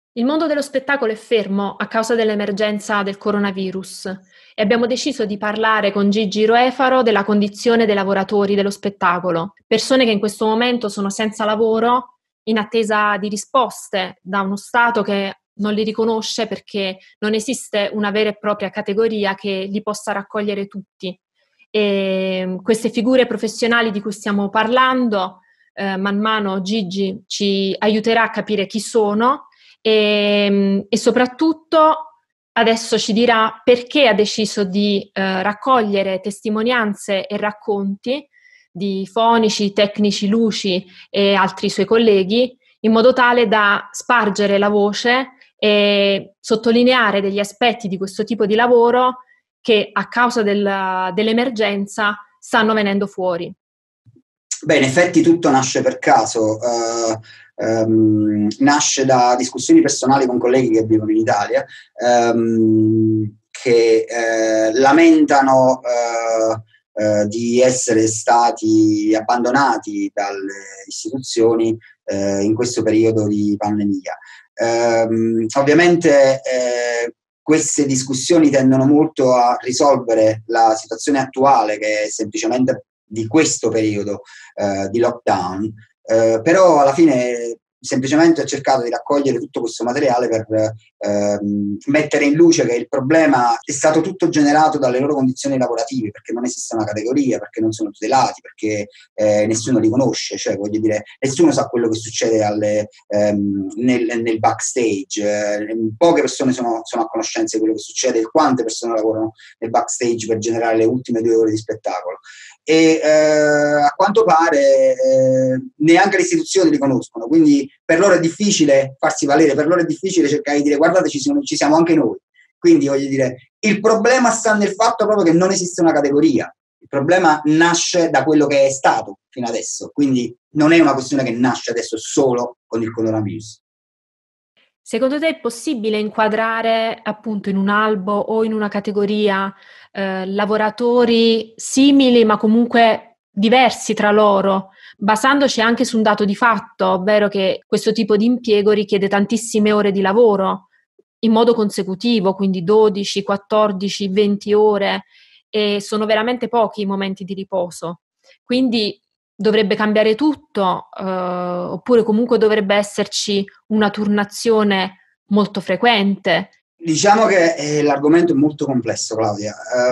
Il mondo dello spettacolo è fermo a causa dell'emergenza del coronavirus e abbiamo deciso di parlare con Gigi Roefaro della condizione dei lavoratori dello spettacolo, persone che in questo momento sono senza lavoro in attesa di risposte da uno Stato che non li riconosce perché non esiste una vera e propria categoria che li possa raccogliere tutti. E queste figure professionali di cui stiamo parlando, man mano Gigi ci aiuterà a capire chi sono e soprattutto adesso ci dirà perché ha deciso di raccogliere testimonianze e racconti di fonici, tecnici, luci e altri suoi colleghi in modo tale da spargere la voce e sottolineare degli aspetti di questo tipo di lavoro che a causa dell'emergenza stanno venendo fuori. Beh, in effetti tutto nasce per caso, nasce da discussioni personali con colleghi che vivono in Italia, che lamentano di essere stati abbandonati dalle istituzioni in questo periodo di pandemia. Ovviamente queste discussioni tendono molto a risolvere la situazione attuale, che è semplicemente di questo periodo di lockdown, però alla fine semplicemente ho cercato di raccogliere tutto questo materiale per mettere in luce che il problema è stato tutto generato dalle loro condizioni lavorative, perché non esiste una categoria, perché non sono tutelati, perché nessuno li conosce, cioè voglio dire, nessuno sa quello che succede nel backstage, poche persone sono a conoscenza di quello che succede, quante persone lavorano nel backstage per generare le ultime 2 ore di spettacolo. E a quanto pare neanche le istituzioni li conoscono, quindi per loro è difficile farsi valere, per loro è difficile cercare di dire guardate ci siamo anche noi. Quindi voglio dire, il problema sta nel fatto proprio che non esiste una categoria, il problema nasce da quello che è stato fino adesso, quindi non è una questione che nasce adesso solo con il coronavirus. Secondo te è possibile inquadrare appunto in un albo o in una categoria lavoratori simili ma comunque diversi tra loro, basandoci anche su un dato di fatto, ovvero che questo tipo di impiego richiede tantissime ore di lavoro in modo consecutivo, quindi 12, 14, 20 ore e sono veramente pochi i momenti di riposo. Quindi dovrebbe cambiare tutto, oppure comunque dovrebbe esserci una turnazione molto frequente. Diciamo che l'argomento è molto complesso, Claudia.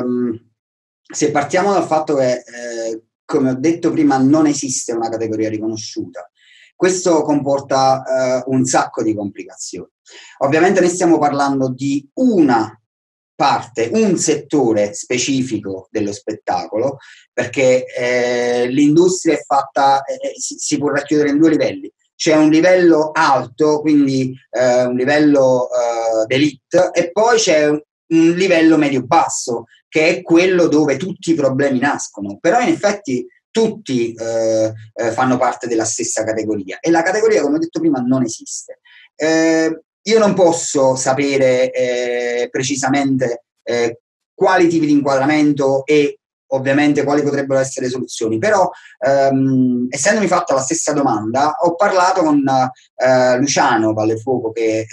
Se partiamo dal fatto che, come ho detto prima, non esiste una categoria riconosciuta, questo comporta un sacco di complicazioni. Ovviamente noi stiamo parlando di una parte, un settore specifico dello spettacolo, perché l'industria è fatta, si può racchiudere in 2 livelli. C'è un livello alto, quindi un livello d'élite, e poi c'è un livello medio-basso, che è quello dove tutti i problemi nascono. Però in effetti tutti fanno parte della stessa categoria e la categoria, come ho detto prima, non esiste. Io non posso sapere precisamente quali tipi di inquadramento e ovviamente quali potrebbero essere le soluzioni, però essendomi fatta la stessa domanda ho parlato con Luciano Vallefuoco che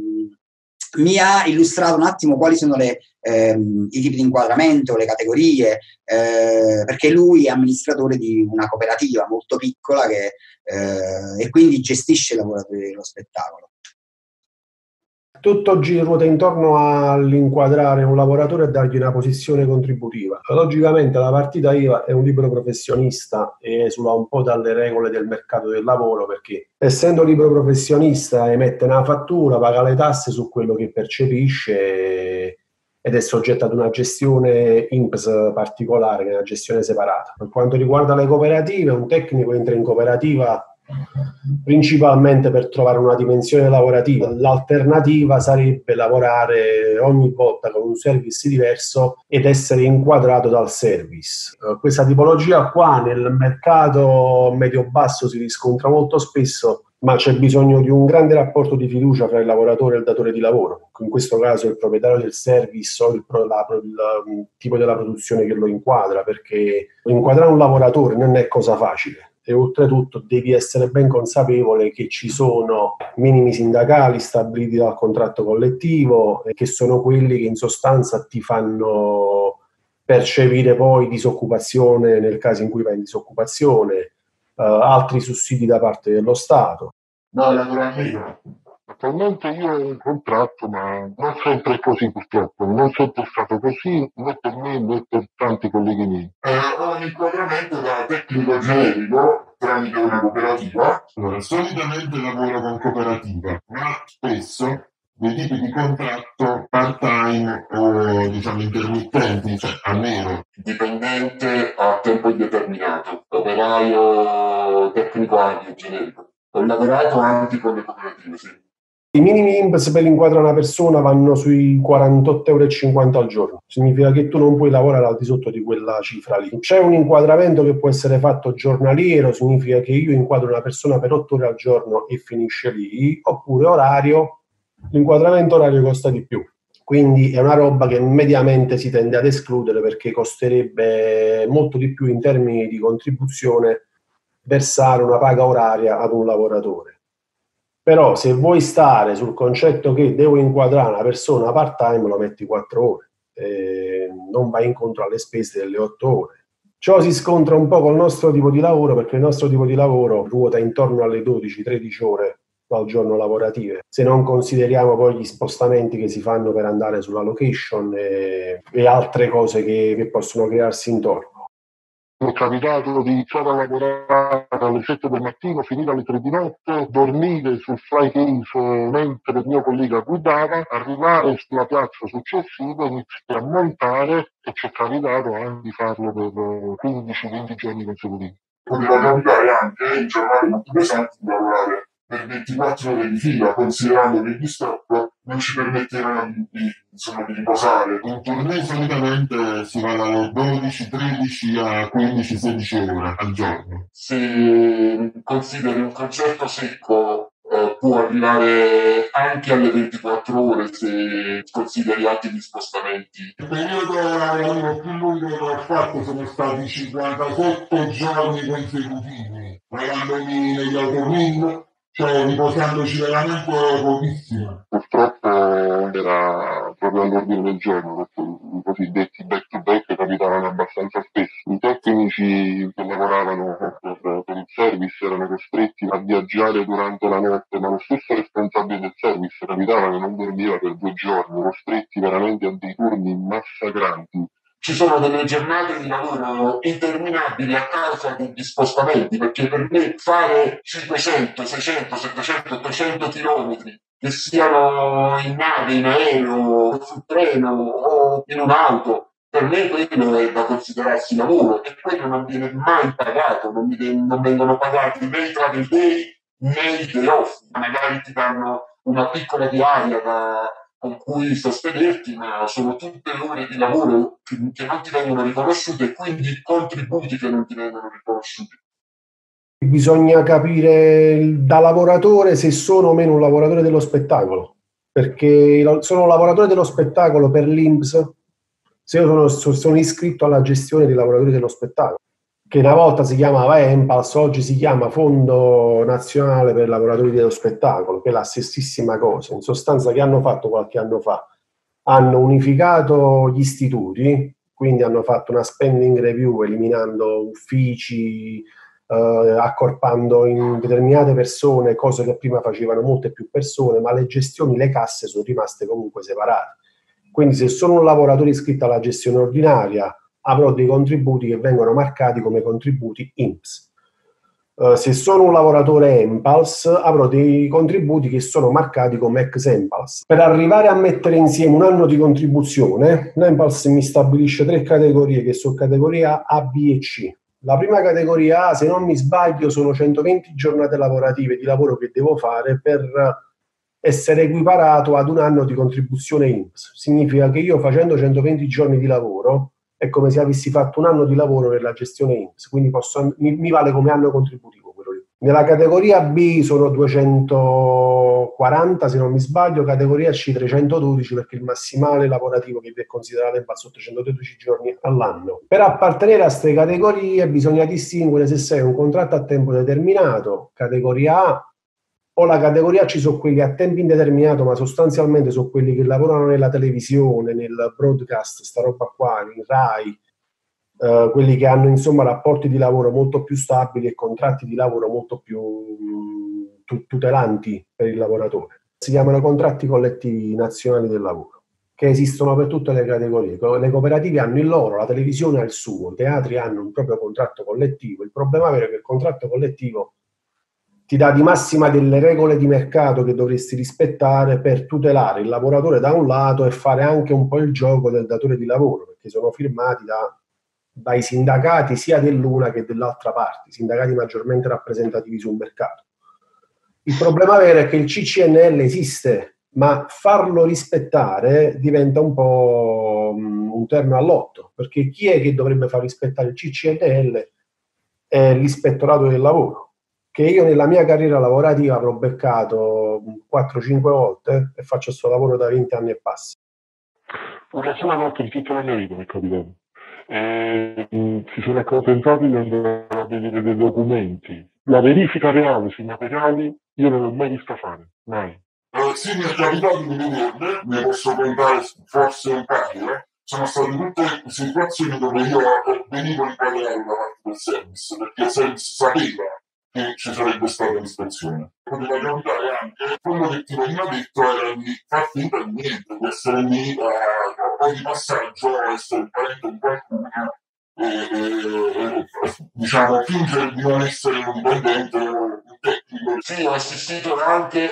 mi ha illustrato un attimo quali sono i tipi di inquadramento, le categorie, perché lui è amministratore di una cooperativa molto piccola e quindi gestisce i lavoratori dello spettacolo. Tutto ruota intorno all'inquadrare un lavoratore e dargli una posizione contributiva. Logicamente la partita IVA è un libero professionista e esula un po' dalle regole del mercato del lavoro, perché essendo libero professionista emette una fattura, paga le tasse su quello che percepisce ed è soggetto ad una gestione INPS particolare, che è una gestione separata. Per quanto riguarda le cooperative, un tecnico entra in cooperativa principalmente per trovare una dimensione lavorativa. L'alternativa sarebbe lavorare ogni volta con un service diverso ed essere inquadrato dal service. Questa tipologia qua nel mercato medio-basso si riscontra molto spesso, ma c'è bisogno di un grande rapporto di fiducia tra il lavoratore e il datore di lavoro, in questo caso il proprietario del service o il tipo della produzione che lo inquadra, perché inquadrare un lavoratore non è cosa facile. e oltretutto devi essere ben consapevole che ci sono minimi sindacali stabiliti dal contratto collettivo e che sono quelli che in sostanza ti fanno percepire poi disoccupazione nel caso in cui vai in disoccupazione, altri sussidi da parte dello Stato. No, naturalmente. Attualmente io ho un contratto, ma non sempre è così purtroppo, non sempre è stato così né per me né per tanti colleghi miei. Ho un inquadramento da tecnico generico tramite una cooperativa. Allora, solitamente lavoro con cooperativa, ma spesso dei tipi di contratto part-time o diciamo intermittenti, cioè a nero, dipendente a tempo indeterminato, operaio tecnico anche generico. Ho lavorato anche con le cooperative, sì. I minimi INPS per inquadrare una persona vanno sui 48,50 euro al giorno. Significa che tu non puoi lavorare al di sotto di quella cifra lì. C'è un inquadramento che può essere fatto giornaliero, significa che io inquadro una persona per 8 ore al giorno e finisce lì, oppure orario, l'inquadramento orario costa di più. Quindi è una roba che mediamente si tende ad escludere perché costerebbe molto di più in termini di contribuzione versare una paga oraria ad un lavoratore. Però se vuoi stare sul concetto che devo inquadrare una persona part-time, lo metti 4 ore, non vai incontro alle spese delle 8 ore. Ciò si scontra un po' col nostro tipo di lavoro, perché il nostro tipo di lavoro ruota intorno alle 12-13 ore al giorno lavorative, se non consideriamo poi gli spostamenti che si fanno per andare sulla location e altre cose che possono crearsi intorno. Mi è capitato di iniziare a lavorare alle 7 del mattino, finire alle 3 di notte, dormire sul fly case mentre il mio collega guidava, arrivare sulla piazza successiva, iniziare a montare e ci è capitato anche di farlo per 15-20 giorni consecutivi. Poteva capitare anche in giornate molto pesanti di lavorare per 24 ore di fila, considerando che gli stop non ci permettevano di riposare. In tournée solitamente si va da 12, 13 a 15, 16 ore al giorno. Se consideri un concerto secco può arrivare anche alle 24 ore se consideri anche gli spostamenti. Il periodo più lungo che ho fatto sono stati 57 giorni consecutivi, lavandomi negli automin, cioè riposandoci veramente pochissimo. Purtroppo era proprio all'ordine del giorno, perché i cosiddetti back to back capitavano abbastanza spesso. I tecnici che lavoravano per il service erano costretti a viaggiare durante la notte, ma lo stesso responsabile del service capitava che non dormiva per 2 giorni, costretti veramente a dei turni massacranti. Ci sono delle giornate di lavoro interminabili a causa degli spostamenti, perché per me fare 500, 600, 700, 800 chilometri, che siano in nave, in aereo, sul treno o in un'auto, per me quello è da considerarsi lavoro e quello non viene mai pagato, non vengono pagati né i travel day né i day off, magari ti danno una piccola diaria con cui sostenerti, ma sono tutte ore di lavoro che non ti vengono riconosciute e quindi contributi che non ti vengono riconosciuti. Bisogna capire da lavoratore se sono o meno un lavoratore dello spettacolo, perché sono un lavoratore dello spettacolo per l'INPS se io sono iscritto alla gestione dei lavoratori dello spettacolo, che una volta si chiamava ENPALS, oggi si chiama Fondo Nazionale per i Lavoratori dello Spettacolo, che è la stessissima cosa. In sostanza, che hanno fatto qualche anno fa? Hanno unificato gli istituti, quindi hanno fatto una spending review eliminando uffici, accorpando in determinate persone, cose che prima facevano molte più persone, ma le gestioni, le casse sono rimaste comunque separate. Quindi se sono un lavoratore iscritto alla gestione ordinaria, avrò dei contributi che vengono marcati come contributi INPS. Se sono un lavoratore ENPALS, avrò dei contributi che sono marcati come ex ENPALS. Per arrivare a mettere insieme un anno di contribuzione, l'ENPALS mi stabilisce 3 categorie che sono categoria A, B e C. La prima categoria A, se non mi sbaglio, sono 120 giornate lavorative di lavoro che devo fare per essere equiparato ad un anno di contribuzione INPS. Significa che io facendo 120 giorni di lavoro è come se avessi fatto un anno di lavoro per la gestione INPS, quindi mi vale come anno contributivo quello lì. Nella categoria B sono 240, se non mi sbaglio, categoria C 312, perché il massimale lavorativo che vi è considerato va sotto 112 giorni all'anno. Per appartenere a queste categorie bisogna distinguere se sei un contratto a tempo determinato, categoria A, o la categoria C sono quelli a tempo indeterminato, ma sostanzialmente sono quelli che lavorano nella televisione, nel broadcast, sta roba qua, in Rai, quelli che hanno insomma rapporti di lavoro molto più stabili e contratti di lavoro molto più tutelanti per il lavoratore. Si chiamano contratti collettivi nazionali del lavoro, che esistono per tutte le categorie. Le cooperative hanno il loro, la televisione ha il suo, i teatri hanno un proprio contratto collettivo. Il problema vero è che il contratto collettivo ti dà di massima delle regole di mercato che dovresti rispettare per tutelare il lavoratore da un lato e fare anche un po' il gioco del datore di lavoro, perché sono firmati dai sindacati sia dell'una che dell'altra parte, sindacati maggiormente rappresentativi sul mercato. Il problema vero è che il CCNL esiste, ma farlo rispettare diventa un po' un terno all'otto, perché chi è che dovrebbe far rispettare il CCNL è l'Ispettorato del Lavoro, che io nella mia carriera lavorativa avrò beccato 4-5 volte e faccio questo lavoro da 20 anni e passa. Una sola volta in tutta la mia vita mi è capitato. Si sono accontentati di andare a vedere dei documenti. La verifica reale sui materiali io non l'ho mai vista fare, mai. Sì, mi è capitato di vederne, ne posso contare forse un paio. Sono state tutte situazioni dove io venivo inquadrato da parte del service, perché il service sapeva che ci sarebbe stata l'ispezione. Poteva capitare anche quello che ti veniva detto era di far finta di niente, di essere lì poi di passaggio, essere il parente di qualcuno, diciamo fingere di non essere un dipendente o un tecnico. Sì, ho assistito anche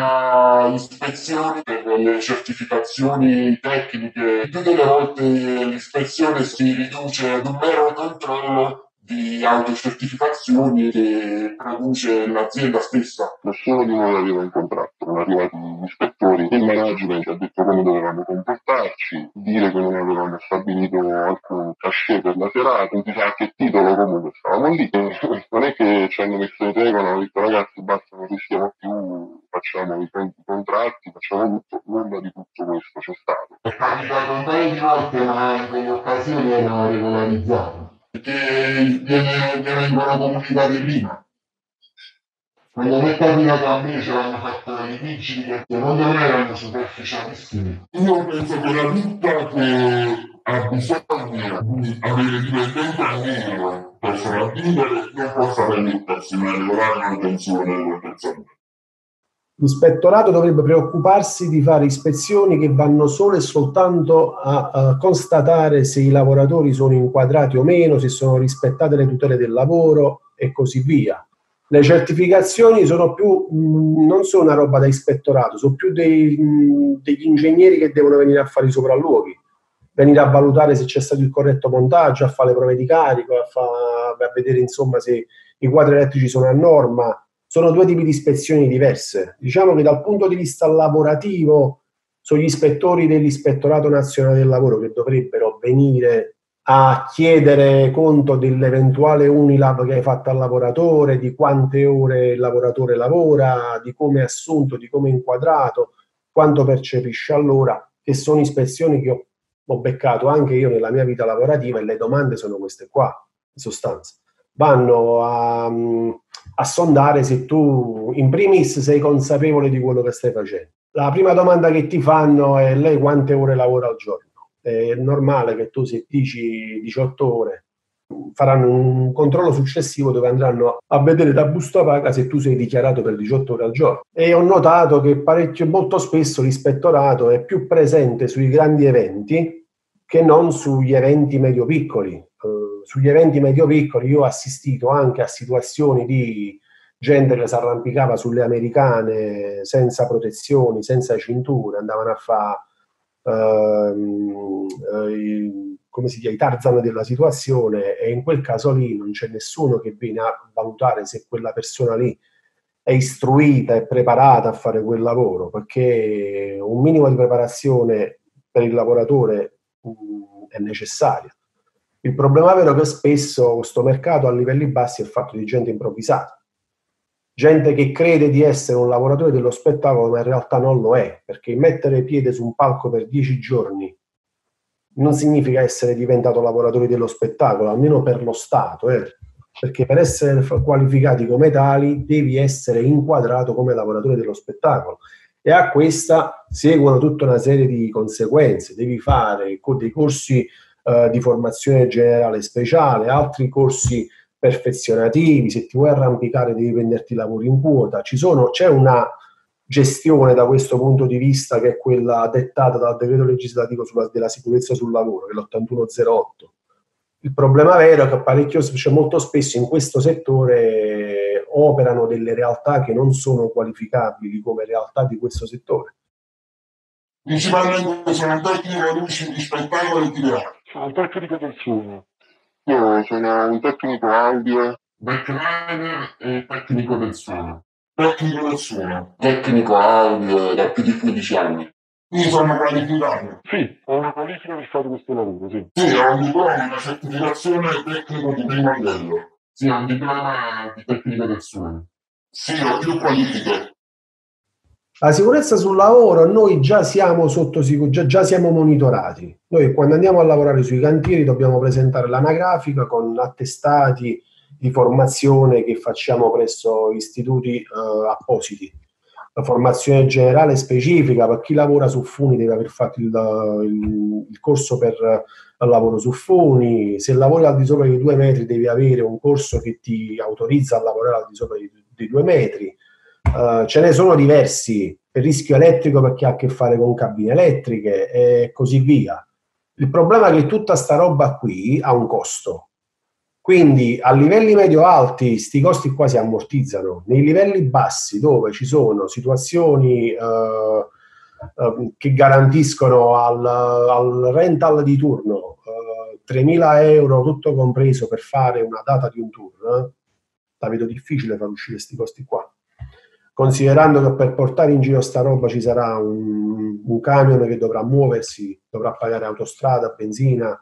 a ispezioni per le certificazioni tecniche. Tutte le volte l'ispezione si riduce ad un mero controllo di autocertificazioni che produce l'azienda stessa. Nessuno di noi aveva un contratto, non arrivati gli ispettori, il management ha detto come dovevamo comportarci, dire che non avevamo stabilito alcun cachet per la serata, quindi a che titolo comunque stavamo lì. Non è che ci hanno messo in regola, hanno detto ragazzi basta, non rischiamo più, facciamo i contratti, facciamo tutto, nulla di tutto questo c'è stato. È capitato un paio di volte, ma in quelle occasioni erano regolarizzati. Perché vengono comunicati prima. Quando mi è capitato a me ce l'hanno fatto i vigili perché non erano superficialissimi. Io penso che la ditta che ha bisogno di avere dipendenti almeno per sopravvivere non possa permettersi una regolare manutenzione delle persone. L'ispettorato dovrebbe preoccuparsi di fare ispezioni che vanno solo e soltanto a constatare se i lavoratori sono inquadrati o meno, se sono rispettate le tutele del lavoro e così via. Le certificazioni sono più, non sono una roba da ispettorato, sono più degli ingegneri che devono venire a fare i sopralluoghi, venire a valutare se c'è stato il corretto montaggio, a fare le prove di carico, a vedere insomma se i quadri elettrici sono a norma. Sono due tipi di ispezioni diverse. Diciamo che dal punto di vista lavorativo sono gli ispettori dell'Ispettorato Nazionale del Lavoro che dovrebbero venire a chiedere conto dell'eventuale Unilab che hai fatto al lavoratore, di quante ore il lavoratore lavora, di come è assunto, di come è inquadrato, quanto percepisce all'ora, che sono ispezioni che ho beccato anche io nella mia vita lavorativa e le domande sono queste qua, in sostanza. Vanno a sondare se tu in primis sei consapevole di quello che stai facendo. La prima domanda che ti fanno è lei quante ore lavora al giorno? È normale che tu se dici 18 ore faranno un controllo successivo dove andranno a vedere da busta paga se tu sei dichiarato per 18 ore al giorno. E ho notato che molto spesso l'ispettorato è più presente sui grandi eventi che non sugli eventi medio-piccoli. Sugli eventi medio-piccoli io ho assistito anche a situazioni di gente che si arrampicava sulle americane senza protezioni, senza cinture, andavano a fare come si dice, i Tarzan della situazione, e in quel caso lì non c'è nessuno che viene a valutare se quella persona lì è istruita e preparata a fare quel lavoro, perché un minimo di preparazione per il lavoratore è necessaria. Il problema vero è che spesso questo mercato a livelli bassi è fatto di gente improvvisata, gente che crede di essere un lavoratore dello spettacolo ma in realtà non lo è, perché mettere piede su un palco per 10 giorni non significa essere diventato lavoratore dello spettacolo, almeno per lo Stato, perché per essere qualificati come tali devi essere inquadrato come lavoratore dello spettacolo, e a questa seguono tutta una serie di conseguenze. Devi fare dei corsi di formazione generale speciale, altri corsi perfezionativi, se ti vuoi arrampicare devi prenderti lavori in quota. C'è una gestione da questo punto di vista che è quella dettata dal decreto legislativo della sicurezza sul lavoro, che è l'8108. Il problema vero è che molto spesso in questo settore operano delle realtà che non sono qualificabili come realtà di questo settore. Principalmente sono tecnico luci di spettacolo e itinerante. Sono un tecnico del suono. Io sono un tecnico audio, Backliner e tecnico del suono. Tecnico del suono. Tecnico audio da più di 15 anni. Io sono qualificato. Sì, ho una qualifica per fare questo lavoro, sì. Sì, ho un diploma, una certificazione tecnico di primo livello. Sì, ho un diploma di tecnico del suono. Sì, ho più qualifiche. La sicurezza sul lavoro, noi già siamo già siamo monitorati. Noi quando andiamo a lavorare sui cantieri dobbiamo presentare l'anagrafica con attestati di formazione che facciamo presso istituti appositi. La formazione generale specifica, per chi lavora su funi deve aver fatto il corso per il lavoro su funi. Se lavori al di sopra di 2 metri devi avere un corso che ti autorizza a lavorare al di sopra di 2 metri. Ce ne sono diversi per rischio elettrico, perché ha a che fare con cabine elettriche e così via. Il problema è che tutta sta roba qui ha un costo, quindi a livelli medio-alti sti costi qua si ammortizzano. Nei livelli bassi, dove ci sono situazioni che garantiscono al rental di turno 3.000 euro tutto compreso per fare una data di un tour, la vedo difficile far uscire questi costi qua, considerando che per portare in giro sta roba ci sarà un camion che dovrà muoversi, dovrà pagare autostrada, benzina.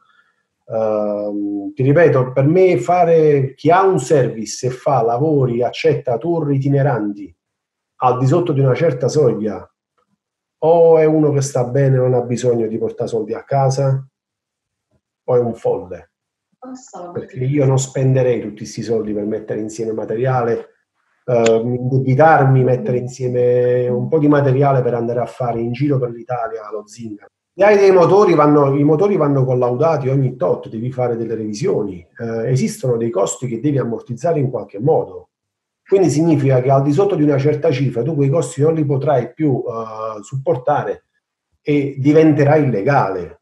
Ti ripeto, per me chi ha un service e fa lavori, accetta tour itineranti al di sotto di una certa soglia, o è uno che sta bene e non ha bisogno di portare soldi a casa, o è un folle, perché io non spenderei tutti questi soldi per mettere insieme materiale, indebitarmi, mettere insieme un po' di materiale per andare a fare in giro per l'Italia lo zingaro. I motori vanno collaudati ogni tot, devi fare delle revisioni, esistono dei costi che devi ammortizzare in qualche modo, quindi significa che al di sotto di una certa cifra tu quei costi non li potrai più supportare e diventerà illegale.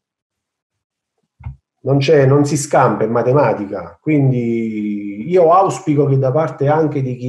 Non si scampa in matematica, quindi io auspico che da parte anche di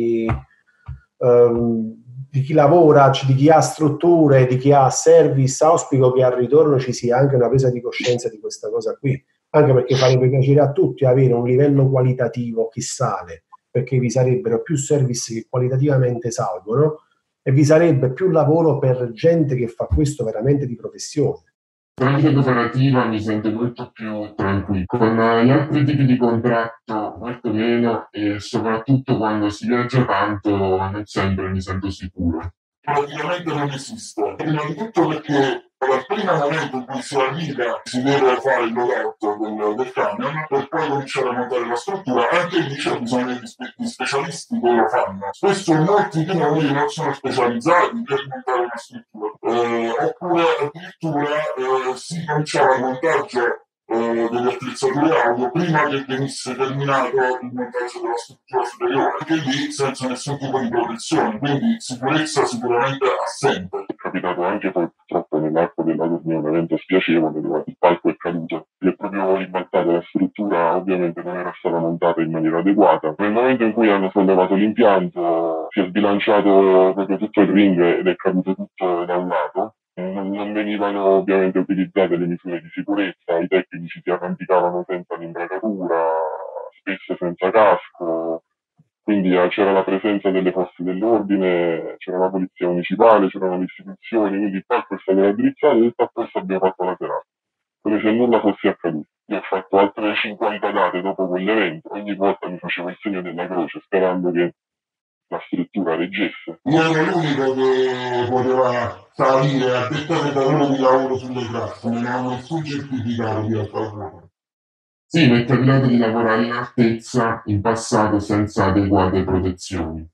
chi lavora, di chi ha strutture, di chi ha service, auspico che al ritorno ci sia anche una presa di coscienza di questa cosa qui, anche perché farebbe piacere a tutti avere un livello qualitativo che sale, perché vi sarebbero più service che qualitativamente salgono e vi sarebbe più lavoro per gente che fa questo veramente di professione. Tramite cooperativa mi sento molto più tranquillo, con gli altri tipi di contratto molto meno, e soprattutto quando si viaggia tanto non sempre mi sento sicuro. Praticamente non esiste, prima di tutto perché dal primo momento in cui si arriva si deve fare il loadout del camion per poi cominciare a montare la struttura, anche lì c'è bisogno di specialisti che lo fanno. Spesso molti di noi non sono specializzati per montare una struttura, oppure addirittura si cominciava il montaggio delle attrezzature audio prima che venisse terminato il montaggio della struttura superiore, anche lì senza nessun tipo di protezione, quindi sicurezza sicuramente assente. È capitato anche purtroppo nell'arco della tournée un evento spiacevole dove il palco è caduto, si è proprio ribaltata la struttura, ovviamente non era stata montata in maniera adeguata. Nel momento in cui hanno sollevato l'impianto si è sbilanciato proprio tutto il ring ed è caduto tutto da un lato. Non venivano ovviamente utilizzate le misure di sicurezza, i tecnici si arrampicavano senza l'imbracatura, spesso senza casco, quindi c'era la presenza delle forze dell'ordine, c'era la polizia municipale, c'erano le istituzioni, quindi il palco è stato raddrizzato e tutto questo abbiamo fatto la serata, come se nulla fosse accaduto. Io ho fatto altre 50 date dopo quell'evento, ogni volta mi facevo il segno della croce sperando che la scrittura reggesse. Io ero l'unico che poteva salire a dettare datore di lavoro sulle classi, non avevo nessun certificato di altra cosa. Sì, mi è capitato di lavorare in altezza in passato senza adeguate protezioni.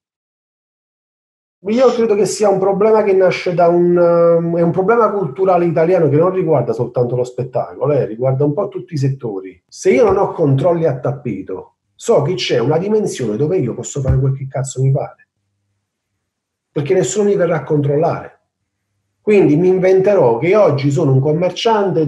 Io credo che sia un problema che nasce da è un problema culturale italiano che non riguarda soltanto lo spettacolo, riguarda un po' tutti i settori. Se io non ho controlli a tappeto, so che c'è una dimensione dove io posso fare quel che cazzo mi pare, perché nessuno mi verrà a controllare. Quindi mi inventerò che oggi sono un commerciante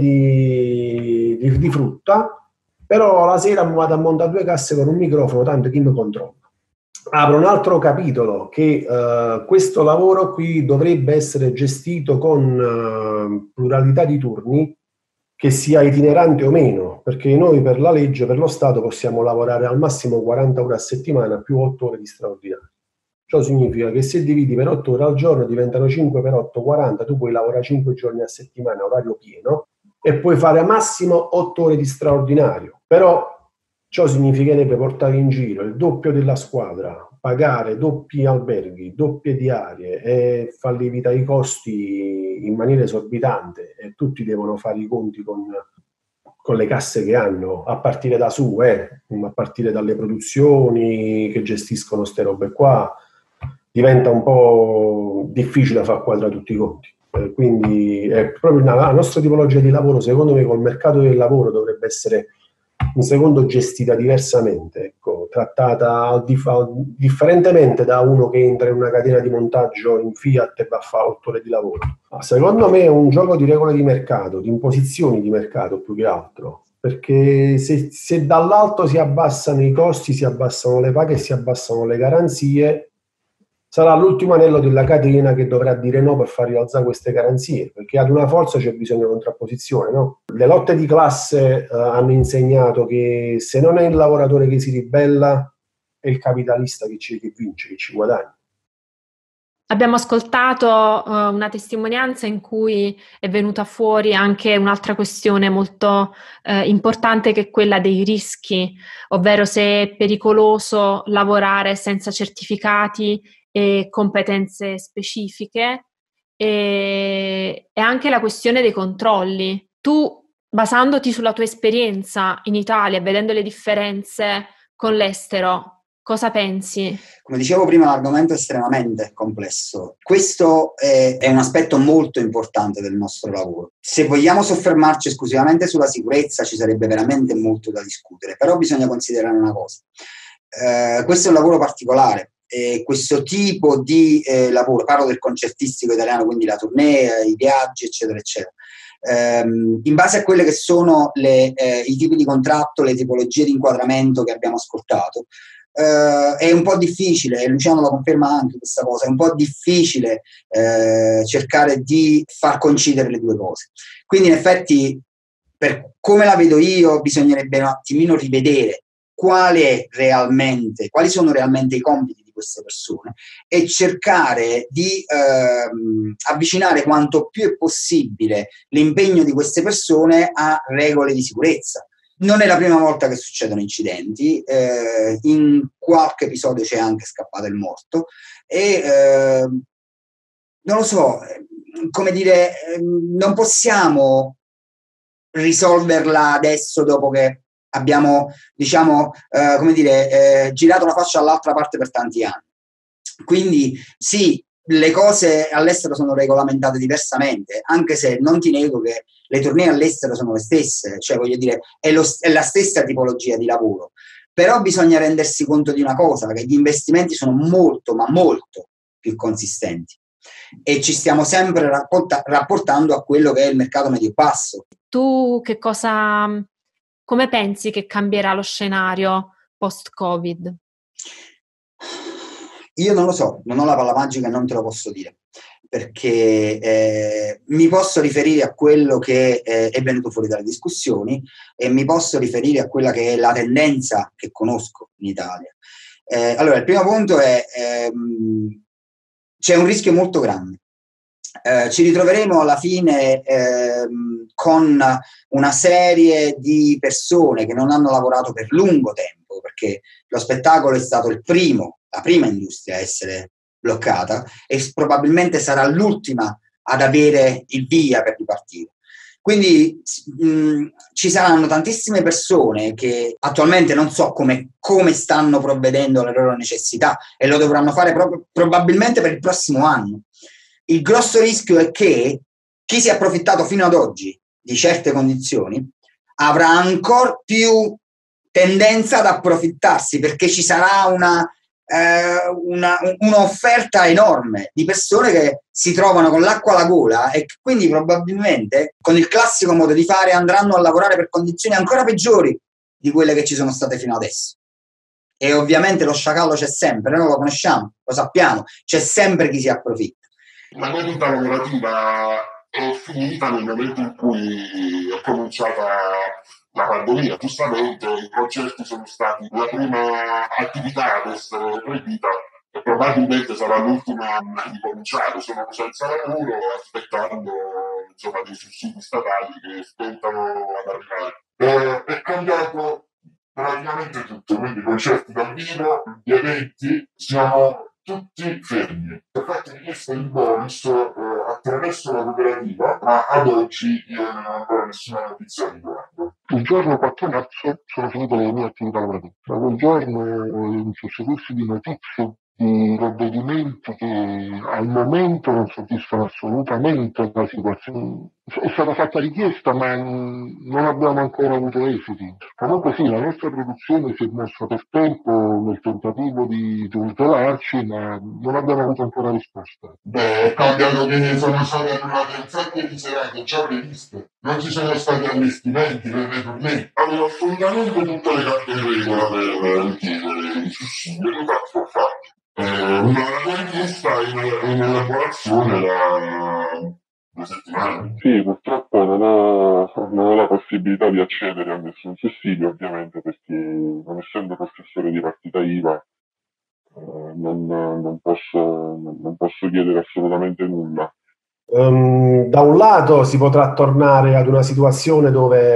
di frutta, però la sera mi vado a montare 2 casse con un microfono, tanto chi mi controlla. Apro un altro capitolo che questo lavoro qui dovrebbe essere gestito con pluralità di turni, che sia itinerante o meno, perché noi per la legge, per lo Stato, possiamo lavorare al massimo 40 ore a settimana più 8 ore di straordinario. Ciò significa che se dividi per 8 ore al giorno diventano 5 per 8, 40, tu puoi lavorare 5 giorni a settimana, orario pieno, e puoi fare al massimo 8 ore di straordinario. Però ciò significherebbe portare in giro il doppio della squadra, pagare doppi alberghi, doppie diarie e far lievitare i costi in maniera esorbitante, e tutti devono fare i conti con le casse che hanno, a partire da su, a partire dalle produzioni che gestiscono ste robe qua. Diventa un po' difficile far quadrare tutti i conti. Quindi è proprio la nostra tipologia di lavoro, secondo me, col mercato del lavoro dovrebbe essere in secondo gestita diversamente, ecco, trattata differentemente da uno che entra in una catena di montaggio in Fiat e va a fare 8 ore di lavoro. Secondo me è un gioco di regole di mercato, di imposizioni di mercato più che altro, perché se dall'alto si abbassano i costi, si abbassano le paghe e si abbassano le garanzie, sarà l'ultimo anello della catena che dovrà dire no per far rialzare queste garanzie, perché ad una forza c'è bisogno di contrapposizione, no? Le lotte di classe hanno insegnato che se non è il lavoratore che si ribella, è il capitalista che vince, che ci guadagna. Abbiamo ascoltato una testimonianza in cui è venuta fuori anche un'altra questione molto importante, che è quella dei rischi, ovvero se è pericoloso lavorare senza certificati e competenze specifiche, e anche la questione dei controlli. Tu, basandoti sulla tua esperienza in Italia e vedendo le differenze con l'estero, cosa pensi? Come dicevo prima, l'argomento è estremamente complesso. Questo è un aspetto molto importante del nostro lavoro. Se vogliamo soffermarci esclusivamente sulla sicurezza, ci sarebbe veramente molto da discutere, però bisogna considerare una cosa. Questo è un lavoro particolare. Questo tipo di lavoro, parlo del concertistico italiano, quindi la tournée, i viaggi, eccetera, eccetera. In base a quelle che sono i tipi di contratto, le tipologie di inquadramento che abbiamo ascoltato, è un po' difficile, e Luciano lo conferma anche questa cosa, è un po' difficile cercare di far coincidere le due cose. Quindi in effetti, per come la vedo io, bisognerebbe un attimino rivedere quali sono realmente i compiti di queste persone e cercare di avvicinare quanto più è possibile l'impegno di queste persone a regole di sicurezza. Non è la prima volta che succedono incidenti, in qualche episodio c'è anche scappato il morto e non lo so, come dire, non possiamo risolverla adesso dopo che abbiamo, diciamo, girato la faccia all'altra parte per tanti anni. Quindi sì, le cose all'estero sono regolamentate diversamente, anche se non ti nego che le tournée all'estero sono le stesse, cioè voglio dire, è la stessa tipologia di lavoro. Però bisogna rendersi conto di una cosa, che gli investimenti sono molto, ma molto più consistenti e ci stiamo sempre rapportando a quello che è il mercato medio-basso. Tu come pensi che cambierà lo scenario post-Covid? Io non lo so, non ho la palla magica e non te lo posso dire, perché mi posso riferire a quello che è venuto fuori dalle discussioni e mi posso riferire a quella che è la tendenza che conosco in Italia. Allora, il primo punto è c'è un rischio molto grande. Ci ritroveremo alla fine con una serie di persone che non hanno lavorato per lungo tempo, perché lo spettacolo è stato il primo la prima industria a essere bloccata e probabilmente sarà l'ultima ad avere il via per ripartire. Quindi ci saranno tantissime persone che attualmente non so come stanno provvedendo alle loro necessità e lo dovranno fare probabilmente per il prossimo anno. Il grosso rischio è che chi si è approfittato fino ad oggi di certe condizioni avrà ancora più tendenza ad approfittarsi, perché ci sarà un'offerta enorme di persone che si trovano con l'acqua alla gola e che quindi probabilmente con il classico modo di fare andranno a lavorare per condizioni ancora peggiori di quelle che ci sono state fino adesso. E ovviamente lo sciacallo c'è sempre, noi lo conosciamo, lo sappiamo, c'è sempre chi si approfitta. La mia vita lavorativa è finita nel momento in cui è cominciata la pandemia. Giustamente i concerti sono stati la prima attività ad essere proibita e probabilmente sarà l'ultima a ricominciare. Sono senza lavoro aspettando dei sussidi statali che stentano ad arrivare. È cambiato praticamente tutto, quindi i concerti dal vivo, gli eventi, siamo tutti fermi. Il fatto che questo il bonus attraverso la cooperativa, ma ad oggi io non ho ancora nessuna notizia di riguardo. Il giorno 4 marzo sono finite le mie attività lavorative. Da quel giorno un susseguirsi di notizie, di provvedimenti che al momento non soddisfano assolutamente la situazione. È stata fatta richiesta, ma non abbiamo ancora avuto esiti. Comunque sì, la nostra produzione si è mossa per tempo nel tentativo di tutelarci, ma non abbiamo avuto ancora risposta. È cambiato che sono state annulate un sacco di serate già previste. Non ci sono stati allestimenti per le tournée. Avevo assolutamente tutte le carte in regola per richiedere i sussidi. Tutto fatto. Una richiesta in elaborazione da 2 settimane. Sì, purtroppo non ho la possibilità di accedere a nessun sussidio, ovviamente, perché non essendo professore di partita IVA non posso chiedere assolutamente nulla. Da un lato si potrà tornare ad una situazione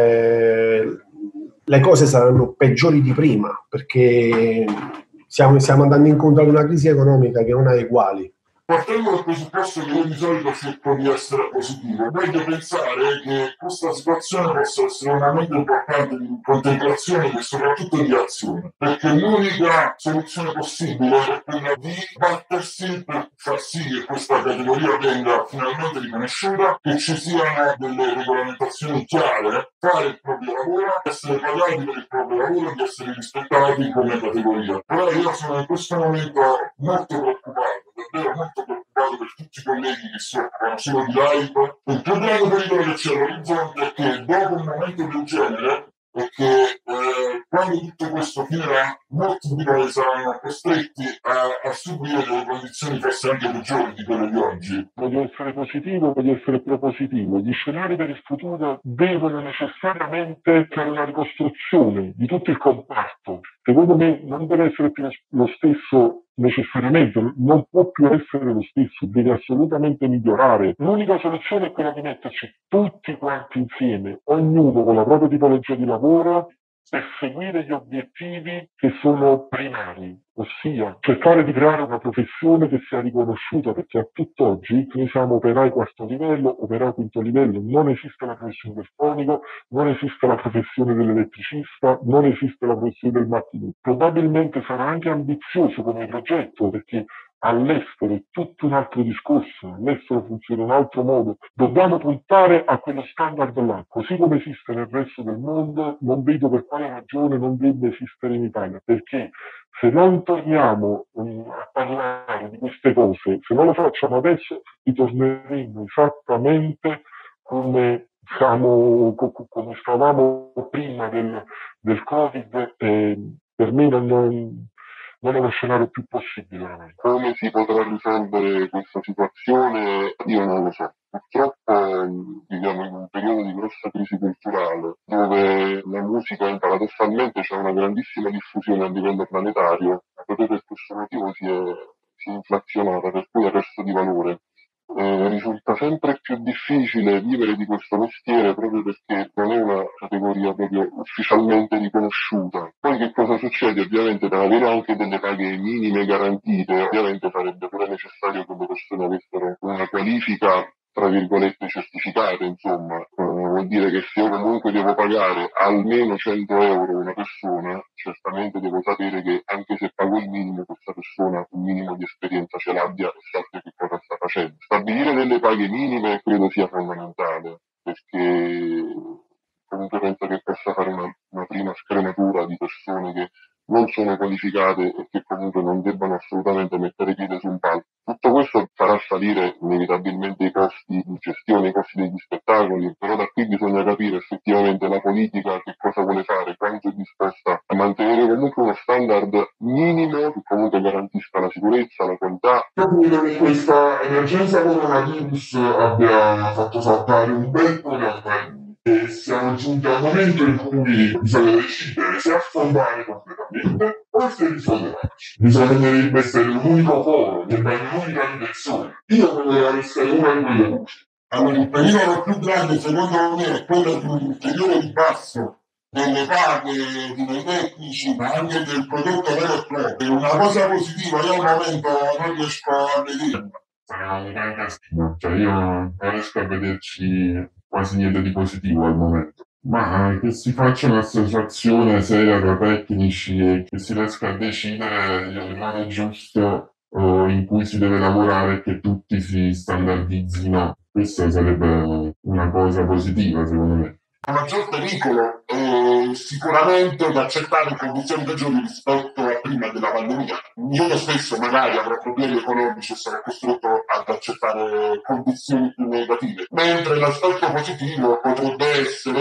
dove le cose saranno peggiori di prima, perché stiamo andando incontro ad una crisi economica che non ha eguali. Partendo dal presupposto che io di solito cerco di essere positivo, voglio pensare che questa situazione possa essere un momento importante di contemplazione e soprattutto di azione, perché l'unica soluzione possibile è quella di battersi per far sì che questa categoria venga finalmente riconosciuta, che ci siano delle regolamentazioni chiare, fare il proprio lavoro, essere pagati per il proprio lavoro, di essere rispettati come categoria. Però io sono in questo momento molto preoccupato, davvero molto preoccupato per tutti i colleghi che si occupano solo di live. Il problema pericolo che c'è all'orizzonte è che dopo un momento del genere è che quando tutto questo finirà, molti di noi saranno costretti a subire delle condizioni forse anche peggiori di quelle di oggi. Voglio essere positivo, voglio essere propositivo. Gli scenari per il futuro devono necessariamente fare una ricostruzione di tutto il comparto. Secondo me non deve essere più lo stesso necessariamente, non può più essere lo stesso, deve assolutamente migliorare. L'unica soluzione è quella di metterci tutti quanti insieme, ognuno con la propria tipologia di lavoro, per seguire gli obiettivi che sono primari, ossia cercare di creare una professione che sia riconosciuta, perché a tutt'oggi noi siamo operai quarto livello, operai quinto livello, non esiste la professione del fonico, non esiste la professione dell'elettricista, non esiste la professione del marketing. Probabilmente sarà anche ambizioso come progetto, perché all'estero è tutto un altro discorso, all'estero funziona in un altro modo. Dobbiamo puntare a quello standard là, così come esiste nel resto del mondo. Non vedo per quale ragione non debba esistere in Italia, perché se non torniamo a parlare di queste cose, se non lo facciamo adesso, ritorneremo esattamente come stavamo prima del Covid. Per me non è lo scenario più possibile. Come si potrà risolvere questa situazione? Io non lo so. Purtroppo viviamo in un periodo di grossa crisi culturale, dove la musica paradossalmente c'è una grandissima diffusione a livello planetario, proprio per questo motivo si è inflazionata, per cui ha perso di valore. risulta sempre più difficile vivere di questo mestiere proprio perché non è una categoria proprio ufficialmente riconosciuta. Poi che cosa succede? Ovviamente per avere anche delle paghe minime garantite, ovviamente sarebbe pure necessario che le persone avessero una qualifica tra virgolette certificate, insomma, vuol dire che se io comunque devo pagare almeno 100 euro una persona, certamente devo sapere che anche se pago il minimo, questa persona un minimo di esperienza ce l'abbia e sappia che cosa sta facendo. Stabilire delle paghe minime credo sia fondamentale, perché comunque penso che possa fare una prima scrematura di persone che non sono qualificate e che comunque non debbano assolutamente mettere piede su un palco. Tutto questo farà salire inevitabilmente i costi di gestione, i costi degli spettacoli, però da qui bisogna capire effettivamente la politica che cosa vuole fare, quanto è disposta a mantenere comunque uno standard minimo che comunque garantisca la sicurezza, la qualità. Io credo che questa emergenza coronavirus abbia fatto saltare un bel po' di altre. E siamo giunti al momento in cui bisogna decidere se affondare completamente o se risollevarci. Bisognerebbe essere un unico foro, un'unica direzione. Io vorrei essere una di quelle voci. Allora, il pericolo più grande secondo me è quello di un ulteriore ribasso delle paghe dei tecnici, ma anche del prodotto vero e proprio. Una cosa positiva io al momento non riesco a vedere. Cioè io non riesco a vederci quasi niente di positivo al momento. Ma che si faccia un'associazione seria tra tecnici e che si riesca a decidere il modo giusto in cui si deve lavorare e che tutti si standardizzino, questa sarebbe una cosa positiva secondo me. Il maggior pericolo è sicuramente da accettare condizioni peggiori rispetto a prima della pandemia. Io stesso magari avrò problemi economici e sarò costretto ad accettare condizioni più negative, mentre l'aspetto positivo potrebbe essere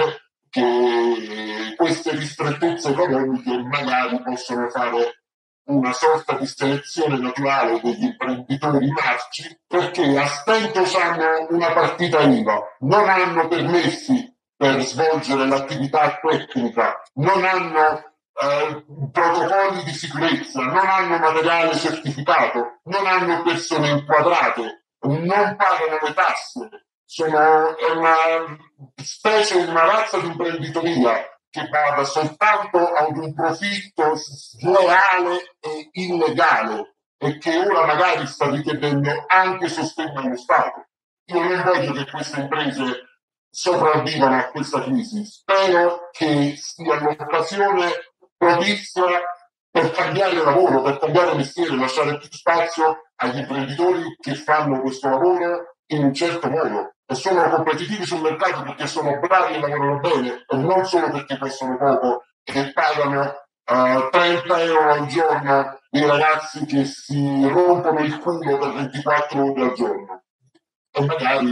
che queste ristrettezze economiche magari possono fare una sorta di selezione naturale degli imprenditori marci, perché a stento hanno una partita IVA, non hanno permessi per svolgere l'attività tecnica, non hanno protocolli di sicurezza, non hanno materiale certificato, non hanno persone inquadrate, non pagano le tasse. È una specie, una razza di imprenditoria che vada soltanto ad un profitto sleale e illegale e che ora magari sta richiedendo anche sostegno allo Stato. Io non voglio che queste imprese sopravvivano a questa crisi, spero che sia l'occasione propizia per cambiare lavoro, per cambiare mestiere, lasciare più spazio agli imprenditori che fanno questo lavoro in un certo modo e sono competitivi sul mercato perché sono bravi e lavorano bene e non solo perché costano poco e pagano 30 euro al giorno dei ragazzi che si rompono il culo per 24 ore al giorno e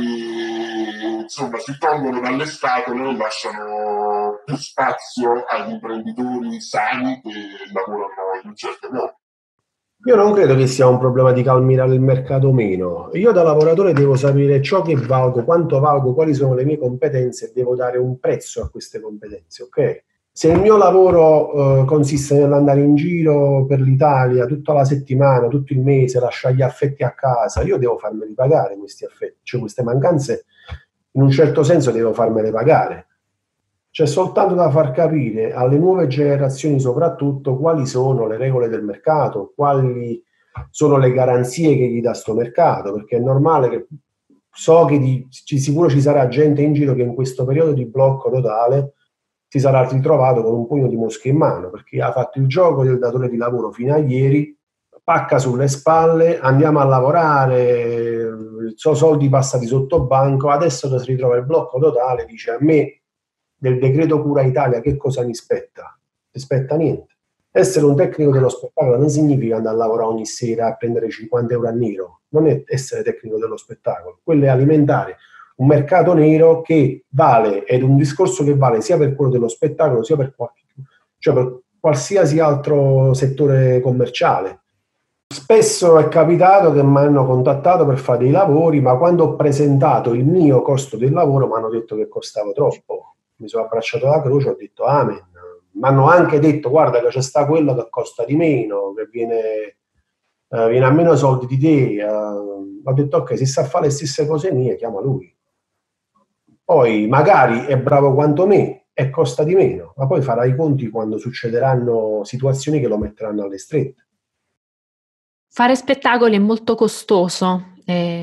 magari insomma si tolgono dalle scatole e lasciano più spazio agli imprenditori sani che lavorano in un certo modo. Io non credo che sia un problema di calmierare il mercato o meno. Io da lavoratore devo sapere ciò che valgo, quanto valgo, quali sono le mie competenze e devo dare un prezzo a queste competenze, ok? Se il mio lavoro consiste nell'andare in giro per l'Italia tutta la settimana, tutto il mese, lasciare gli affetti a casa, io devo farmeli pagare questi affetti, cioè queste mancanze in un certo senso devo farmele pagare. C'è soltanto da far capire alle nuove generazioni soprattutto quali sono le regole del mercato, quali sono le garanzie che gli dà sto mercato, perché è normale che so che sicuro ci sarà gente in giro che in questo periodo di blocco totale si sarà ritrovato con un pugno di mosche in mano, perché ha fatto il gioco del datore di lavoro fino a ieri, pacca sulle spalle, andiamo a lavorare, i suoi soldi passati sotto banco, adesso si ritrova il blocco totale, dice a me del decreto Cura Italia che cosa mi spetta? Mi spetta niente. Essere un tecnico dello spettacolo non significa andare a lavorare ogni sera a prendere 50 euro a nero, non è essere tecnico dello spettacolo, quello è alimentare un mercato nero che vale, ed un discorso che vale sia per quello dello spettacolo sia per qualsiasi altro settore commerciale. Spesso è capitato che mi hanno contattato per fare dei lavori, ma quando ho presentato il mio costo del lavoro mi hanno detto che costava troppo. Mi sono abbracciato alla croce, ho detto amen. Mi hanno anche detto guarda che c'è sta quello che costa di meno, che viene viene a meno soldi di te, ho detto ok, se sa fare le stesse cose mie, chiama lui. Poi magari è bravo quanto me e costa di meno, ma poi farà i conti quando succederanno situazioni che lo metteranno alle strette. Fare spettacoli è molto costoso,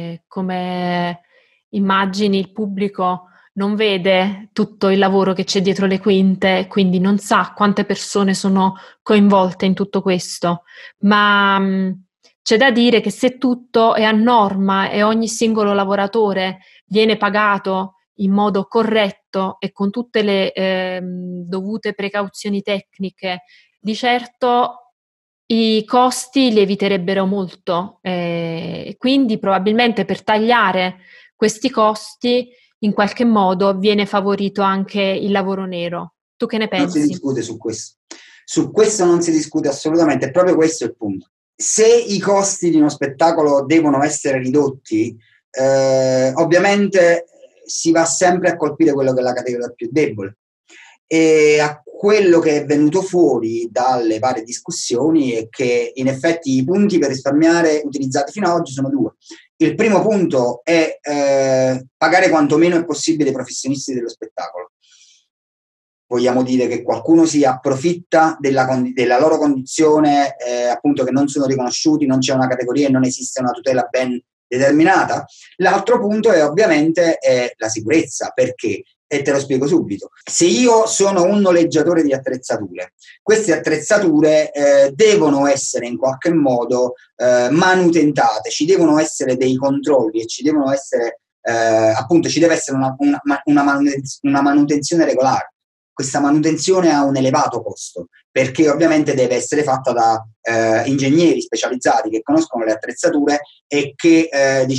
come immagini il pubblico non vede tutto il lavoro che c'è dietro le quinte, quindi non sa quante persone sono coinvolte in tutto questo, ma c'è da dire che se tutto è a norma e ogni singolo lavoratore viene pagato in modo corretto e con tutte le dovute precauzioni tecniche, di certo i costi lieviterebbero molto, quindi probabilmente per tagliare questi costi in qualche modo viene favorito anche il lavoro nero. Tu che ne Non si pensi? discute su questo. Su questo non si discute assolutamente, è proprio questo il punto. Se i costi di uno spettacolo devono essere ridotti, ovviamente si va sempre a colpire quello che è la categoria più debole. E a quello che è venuto fuori dalle varie discussioni è che in effetti i punti per risparmiare utilizzati fino ad oggi sono due. Il primo punto è pagare quanto meno è possibile i professionisti dello spettacolo. Vogliamo dire che qualcuno si approfitta della loro condizione, appunto che non sono riconosciuti, non c'è una categoria e non esiste una tutela ben determinata. L'altro punto è ovviamente la sicurezza, perché, e te lo spiego subito, se io sono un noleggiatore di attrezzature, queste attrezzature devono essere in qualche modo manutentate, ci devono essere dei controlli e ci devono essere, appunto, ci deve essere una manutenzione regolare. Questa manutenzione ha un elevato costo, perché ovviamente deve essere fatta da ingegneri specializzati che conoscono le attrezzature e che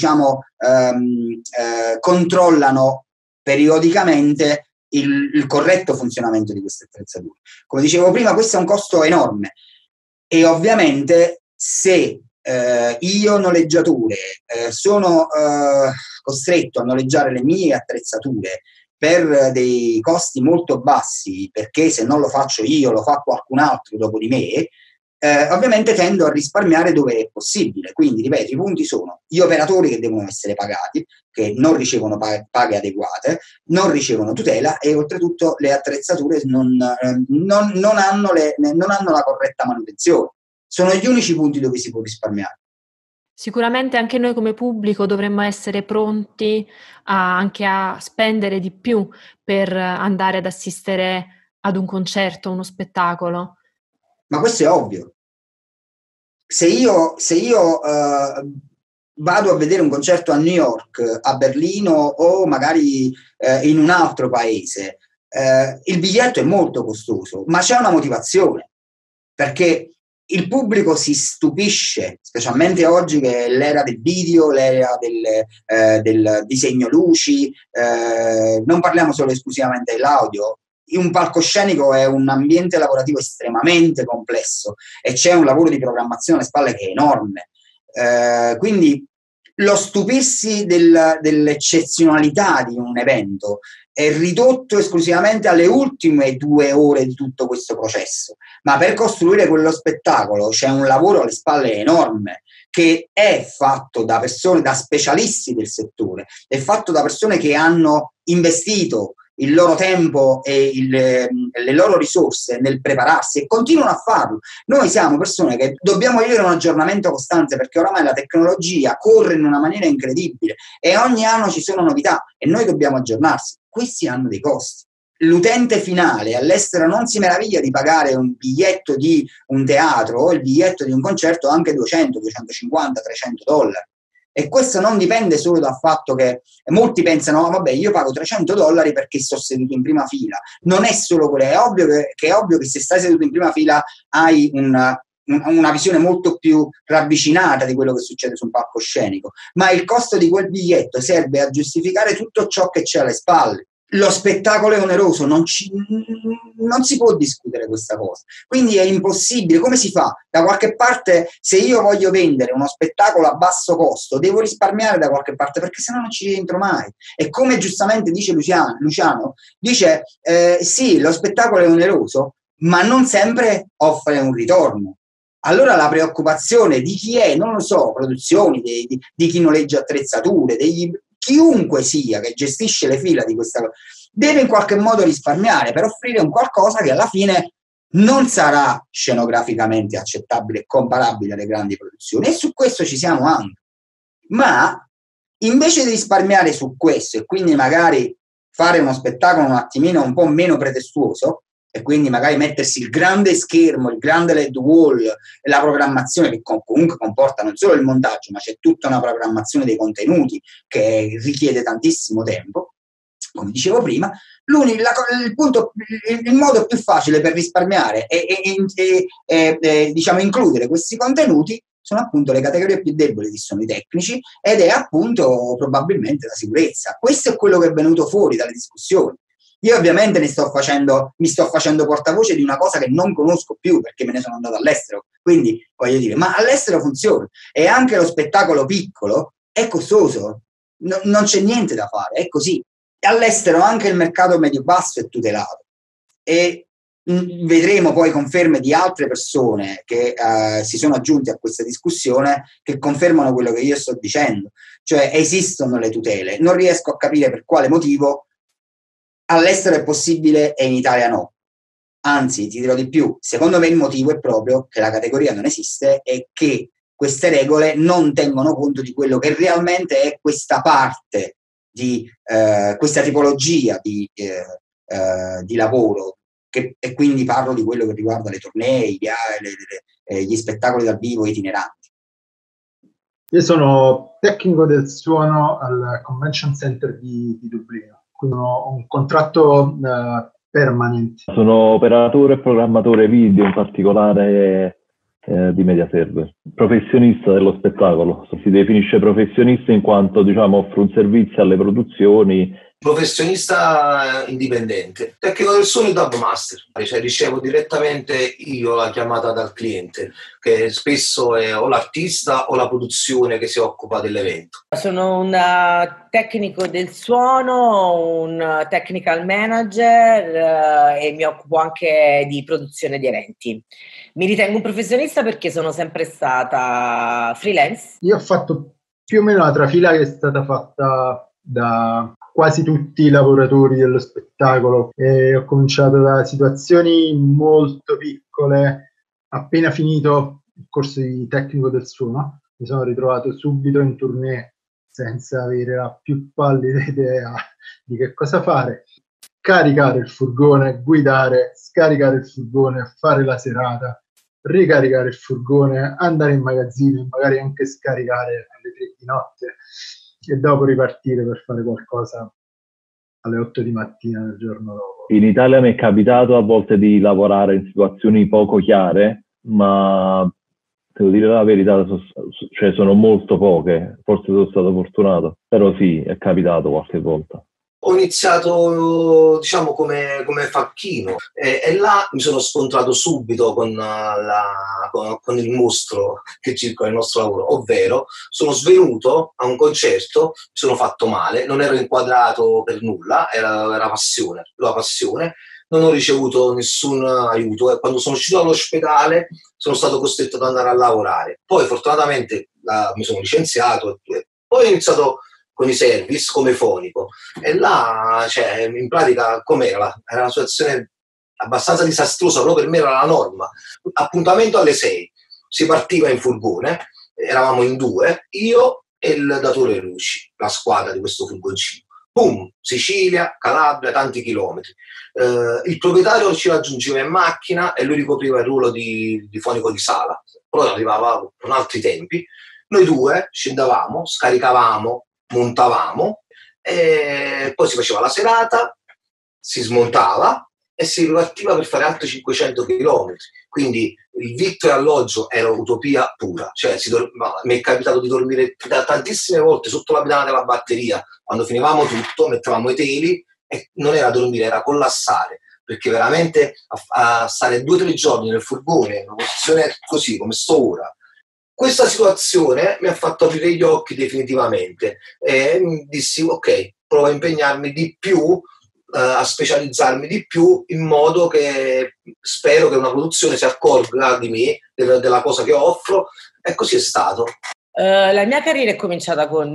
controllano periodicamente il corretto funzionamento di queste attrezzature. Come dicevo prima, questo è un costo enorme e ovviamente se io noleggiatore sono costretto a noleggiare le mie attrezzature per dei costi molto bassi, perché se non lo faccio io lo fa qualcun altro dopo di me, ovviamente tendo a risparmiare dove è possibile. Quindi, ripeto, i punti sono gli operatori che devono essere pagati, che non ricevono paghe adeguate, non ricevono tutela e oltretutto le attrezzature non hanno la corretta manutenzione. Sono gli unici punti dove si può risparmiare. Sicuramente anche noi come pubblico dovremmo essere pronti anche a spendere di più per andare ad assistere ad un concerto, uno spettacolo. Ma questo è ovvio. Se io vado a vedere un concerto a New York, a Berlino o magari in un altro paese, il biglietto è molto costoso, ma c'è una motivazione, perché il pubblico si stupisce, specialmente oggi che è l'era del video, l'era del disegno luci, non parliamo solo esclusivamente dell'audio. Un palcoscenico è un ambiente lavorativo estremamente complesso e c'è un lavoro di programmazione alle spalle che è enorme. Quindi lo stupirsi dell'eccezionalità di un evento è ridotto esclusivamente alle ultime 2 ore di tutto questo processo, ma per costruire quello spettacolo c'è un lavoro alle spalle enorme che è fatto da persone, da specialisti del settore, è fatto da persone che hanno investito il loro tempo e le loro risorse nel prepararsi e continuano a farlo. Noi siamo persone che dobbiamo vivere un aggiornamento costante, perché oramai la tecnologia corre in una maniera incredibile e ogni anno ci sono novità e noi dobbiamo aggiornarsi. Questi hanno dei costi. L'utente finale all'estero non si meraviglia di pagare un biglietto di un teatro o il biglietto di un concerto anche 200, 250, $300. E questo non dipende solo dal fatto che molti pensano, oh, vabbè, io pago $300 perché sto seduto in prima fila. Non è solo quello, è ovvio che se stai seduto in prima fila hai una visione molto più ravvicinata di quello che succede su un palcoscenico, ma il costo di quel biglietto serve a giustificare tutto ciò che c'è alle spalle. Lo spettacolo è oneroso, non si può discutere questa cosa, quindi è impossibile. Come si fa? Da qualche parte, se io voglio vendere uno spettacolo a basso costo, devo risparmiare da qualche parte, perché sennò non ci entro mai. E come giustamente dice Luciano dice sì, lo spettacolo è oneroso, ma non sempre offre un ritorno. allora la preoccupazione di chi è, non lo so, produzioni, di chi noleggia attrezzature, chiunque sia che gestisce le fila di questa cosa, deve in qualche modo risparmiare per offrire un qualcosa che alla fine non sarà scenograficamente accettabile e comparabile alle grandi produzioni, e su questo ci siamo anche. Ma invece di risparmiare su questo e quindi magari fare uno spettacolo un attimino un po' meno pretestuoso, e quindi magari mettersi il grande schermo, il grande LED wall e la programmazione che comunque comporta non solo il montaggio, ma c'è tutta una programmazione dei contenuti che richiede tantissimo tempo, come dicevo prima, il modo più facile per risparmiare e diciamo includere questi contenuti sono appunto le categorie più deboli, che sono i tecnici, ed è appunto probabilmente la sicurezza. Questo è quello che è venuto fuori dalle discussioni. Io ovviamente mi sto facendo portavoce di una cosa che non conosco più perché me ne sono andato all'estero, quindi voglio dire, ma all'estero funziona, e anche lo spettacolo piccolo è costoso, non c'è niente da fare, è così. All'estero anche il mercato medio-basso è tutelato, e vedremo poi conferme di altre persone che si sono aggiunte a questa discussione, che confermano quello che io sto dicendo, cioè esistono le tutele. Non riesco a capire per quale motivo all'estero è possibile e in Italia no. Anzi, ti dirò di più, secondo me il motivo è proprio che la categoria non esiste e che queste regole non tengono conto di quello che realmente è questa parte di questa tipologia di lavoro, e quindi parlo di quello che riguarda le tournée, gli spettacoli dal vivo itineranti. Io sono tecnico del suono al Convention Center di Dublino. Ho un contratto permanente. Sono operatore e programmatore video, in particolare di media server. Professionista dello spettacolo. Si definisce professionista in quanto, diciamo, offre un servizio alle produzioni. Professionista indipendente, tecnico del suono e dubmaster, cioè ricevo direttamente io la chiamata dal cliente, che spesso è o l'artista o la produzione che si occupa dell'evento. Sono un tecnico del suono, un technical manager e mi occupo anche di produzione di eventi. Mi ritengo un professionista perché sono sempre stata freelance. Io ho fatto più o meno la trafila che è stata fatta da quasi tutti i lavoratori dello spettacolo, e ho cominciato da situazioni molto piccole. Appena finito il corso di tecnico del suono mi sono ritrovato subito in tournée senza avere la più pallida idea di che cosa fare, caricare il furgone, guidare, scaricare il furgone, fare la serata, ricaricare il furgone, andare in magazzino e magari anche scaricare alle 3 di notte e dopo ripartire per fare qualcosa alle 8 di mattina del giorno dopo. In Italia mi è capitato a volte di lavorare in situazioni poco chiare, ma devo dire la verità, cioè sono molto poche, forse sono stato fortunato, però sì, è capitato qualche volta. Ho iniziato, diciamo, come facchino e là mi sono scontrato subito con il mostro che circola il nostro lavoro, ovvero sono svenuto a un concerto, mi sono fatto male, non ero inquadrato per nulla, era passione, la passione, non ho ricevuto nessun aiuto e quando sono uscito dall'ospedale sono stato costretto ad andare a lavorare. Poi fortunatamente mi sono licenziato e poi ho iniziato con i service come fonico, e là, cioè, in pratica com'era? Era una situazione abbastanza disastrosa, però per me era la norma. Appuntamento alle 6, si partiva in furgone, eravamo in 2, io e il datore luci, la squadra di questo furgoncino. Boom, Sicilia, Calabria, tanti chilometri. Il proprietario ci raggiungeva in macchina e lui ricopriva il ruolo di fonico di sala, poi arrivava con altri tempi. Noi due scendavamo, scaricavamo, montavamo e poi si faceva la serata, si smontava e si ripartiva per fare altri 500 km. Quindi il vitto e alloggio era utopia pura, cioè mi è capitato di dormire tantissime volte sotto la pedana della batteria. Quando finivamo tutto mettevamo i teli e non era dormire, era collassare, perché veramente a stare 2 o 3 giorni nel furgone in una posizione così come sto ora. Questa situazione mi ha fatto aprire gli occhi definitivamente e dissi ok, provo a impegnarmi di più a specializzarmi di più, in modo che spero che una produzione si accorga di me, della cosa che offro, e così è stato. La mia carriera è cominciata con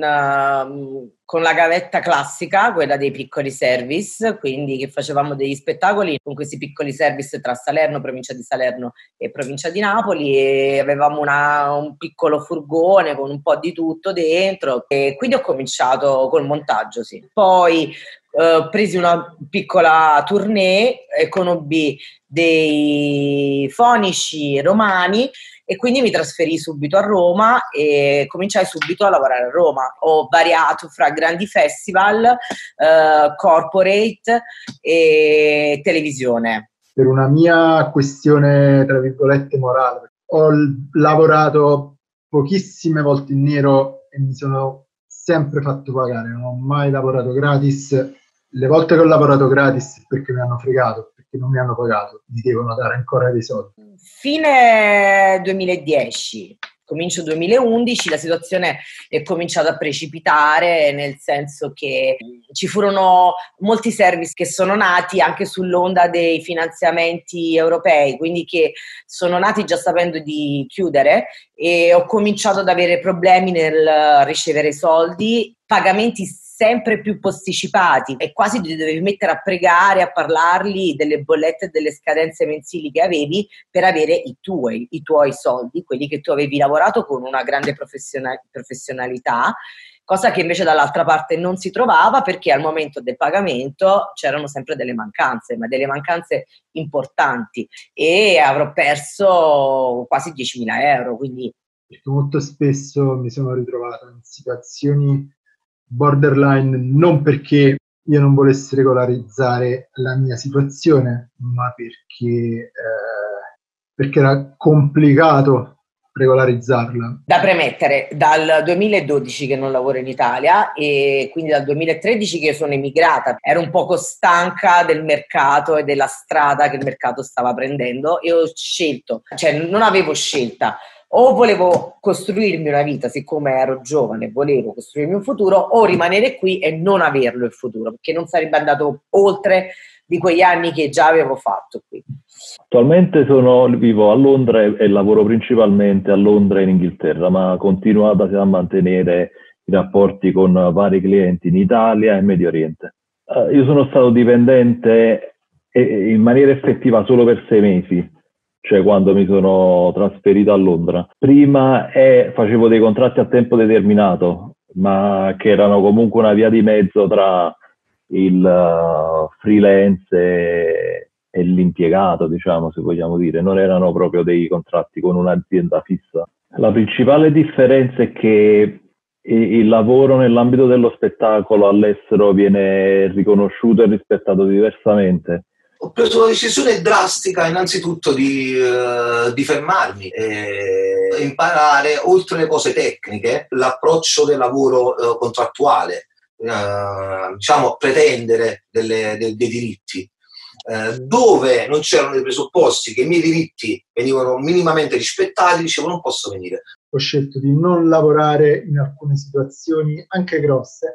la gavetta classica, quella dei piccoli service, quindi che facevamo degli spettacoli con questi piccoli service tra Salerno, provincia di Salerno e provincia di Napoli, e avevamo un piccolo furgone con un po' di tutto dentro, e quindi ho cominciato col montaggio, sì. Poi presi una piccola tournée e conobbi dei fonici romani, e quindi mi trasferii subito a Roma e cominciai subito a lavorare a Roma. Ho variato fra grandi festival, corporate e televisione. Per una mia questione, tra virgolette, morale, ho lavorato pochissime volte in nero e mi sono sempre fatto pagare, non ho mai lavorato gratis. Le volte che ho lavorato gratis è perché mi hanno fregato, perché non mi hanno pagato, mi devono dare ancora dei soldi. Fine 2010, comincio 2011, la situazione è cominciata a precipitare, nel senso che ci furono molti service che sono nati anche sull'onda dei finanziamenti europei, quindi che sono nati già sapendo di chiudere, e ho cominciato ad avere problemi nel ricevere soldi, pagamenti sempre più posticipati, e quasi ti dovevi mettere a pregare, a parlargli delle bollette e delle scadenze mensili che avevi per avere i tuoi soldi, quelli che tu avevi lavorato con una grande professionalità, cosa che invece dall'altra parte non si trovava, perché al momento del pagamento c'erano sempre delle mancanze, ma delle mancanze importanti, e avrò perso quasi 10.000 euro. Quindi molto spesso mi sono ritrovato in situazioni borderline, non perché io non volessi regolarizzare la mia situazione, ma perché era complicato regolarizzarla. Da premettere, dal 2012 che non lavoro in Italia, e quindi dal 2013 che sono emigrata, ero un poco stanca del mercato e della strada che il mercato stava prendendo, e ho scelto, cioè non avevo scelta. O volevo costruirmi una vita, siccome ero giovane, volevo costruirmi un futuro, o rimanere qui e non averlo il futuro, perché non sarebbe andato oltre di quegli anni che già avevo fatto qui. Attualmente vivo a Londra e lavoro principalmente a Londra e in Inghilterra, ma continuo a mantenere i rapporti con vari clienti in Italia e Medio Oriente. Io sono stato dipendente in maniera effettiva solo per 6 mesi. Cioè quando mi sono trasferito a Londra. Prima facevo dei contratti a tempo determinato, ma che erano comunque una via di mezzo tra il freelance e l'impiegato, diciamo, se vogliamo dire. Non erano proprio dei contratti con un'azienda fissa. La principale differenza è che il lavoro nell'ambito dello spettacolo all'estero viene riconosciuto e rispettato diversamente. Ho preso una decisione drastica, innanzitutto di fermarmi e imparare, oltre le cose tecniche, l'approccio del lavoro contrattuale, diciamo pretendere dei diritti, dove non c'erano dei presupposti che i miei diritti venivano minimamente rispettati, dicevo non posso venire. Ho scelto di non lavorare in alcune situazioni, anche grosse,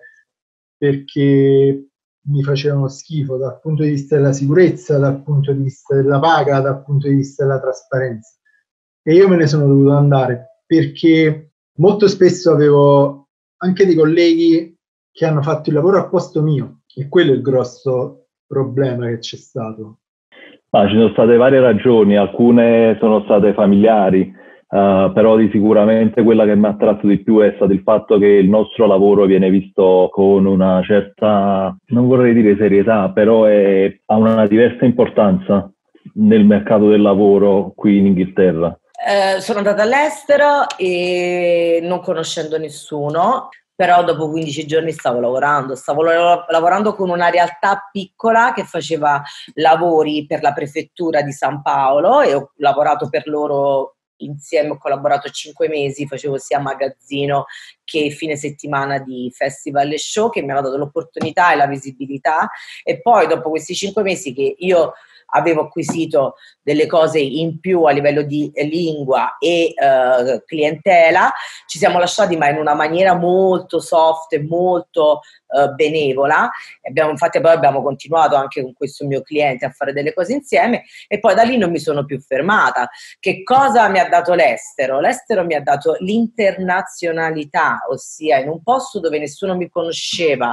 perché mi facevano schifo dal punto di vista della sicurezza, dal punto di vista della paga, dal punto di vista della trasparenza. E io me ne sono dovuto andare, perché molto spesso avevo anche dei colleghi che hanno fatto il lavoro a posto mio, e quello è il grosso problema che c'è stato. Ci sono state varie ragioni, alcune sono state familiari, però di sicuramente quella che mi ha attratto di più è stato il fatto che il nostro lavoro viene visto con una certa, non vorrei dire serietà, però ha una diversa importanza nel mercato del lavoro qui in Inghilterra. Sono andata all'estero e non conoscendo nessuno, però dopo 15 giorni stavo lavorando con una realtà piccola che faceva lavori per la prefettura di San Paolo, e ho lavorato per loro insieme, ho collaborato 5 mesi, facevo sia magazzino che fine settimana di festival e show, che mi hanno dato l'opportunità e la visibilità. E poi dopo questi 5 mesi che io avevo acquisito delle cose in più a livello di lingua e clientela, ci siamo lasciati, ma in una maniera molto soft e molto benevola. Infatti poi abbiamo continuato anche con questo mio cliente a fare delle cose insieme, e poi da lì non mi sono più fermata. Che cosa mi ha dato l'estero? L'estero mi ha dato l'internazionalità, ossia in un posto dove nessuno mi conosceva,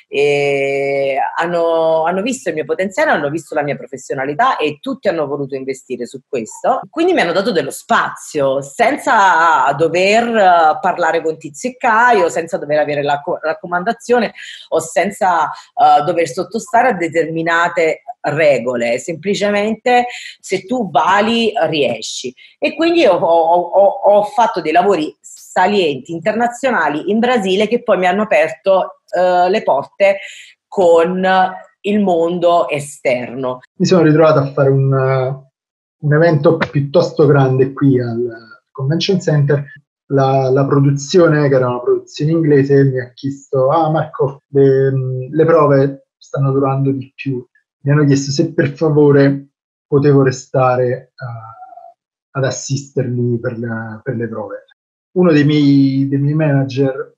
e hanno visto il mio potenziale, hanno visto la mia professionalità e tutti hanno voluto investire su questo. Quindi mi hanno dato dello spazio senza dover parlare con Tizio e Caio, senza dover avere la raccomandazione o senza dover sottostare a determinate regole. Semplicemente se tu vali riesci. E quindi ho fatto dei lavori salienti internazionali in Brasile che poi mi hanno aperto le porte con il mondo esterno. Mi sono ritrovato a fare un evento piuttosto grande qui al Convention Center. La produzione, che era una produzione inglese, mi ha chiesto: Marco, le prove stanno durando di più. Mi hanno chiesto se per favore potevo restare ad assisterli per le prove. Uno dei miei manager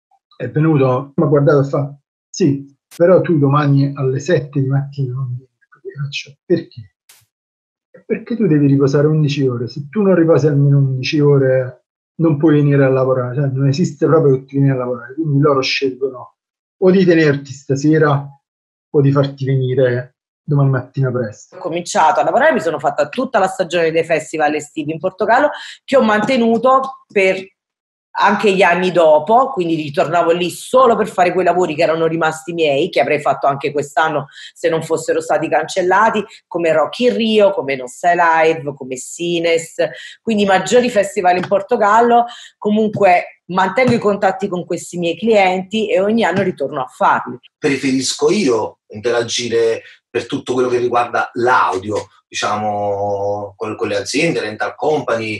è venuto, mi ha guardato e fa: sì, però tu domani alle 7 di mattina non vieni. Faccio: perché? Perché tu devi riposare 11 ore. Se tu non riposi almeno 11 ore non puoi venire a lavorare, cioè non esiste proprio che tu vieni a lavorare. Quindi loro scelgono o di tenerti stasera o di farti venire domani mattina presto. Ho cominciato a lavorare, mi sono fatta tutta la stagione dei festival estivi in Portogallo, che ho mantenuto per anche gli anni dopo, quindi ritornavo lì solo per fare quei lavori che erano rimasti miei, che avrei fatto anche quest'anno se non fossero stati cancellati, come Rock in Rio, come Non Stai Live, come Sines, quindi maggiori festival in Portogallo. Comunque mantengo i contatti con questi miei clienti e ogni anno ritorno a farli. Preferisco io interagire per tutto quello che riguarda l'audio, diciamo, con le aziende, rental company,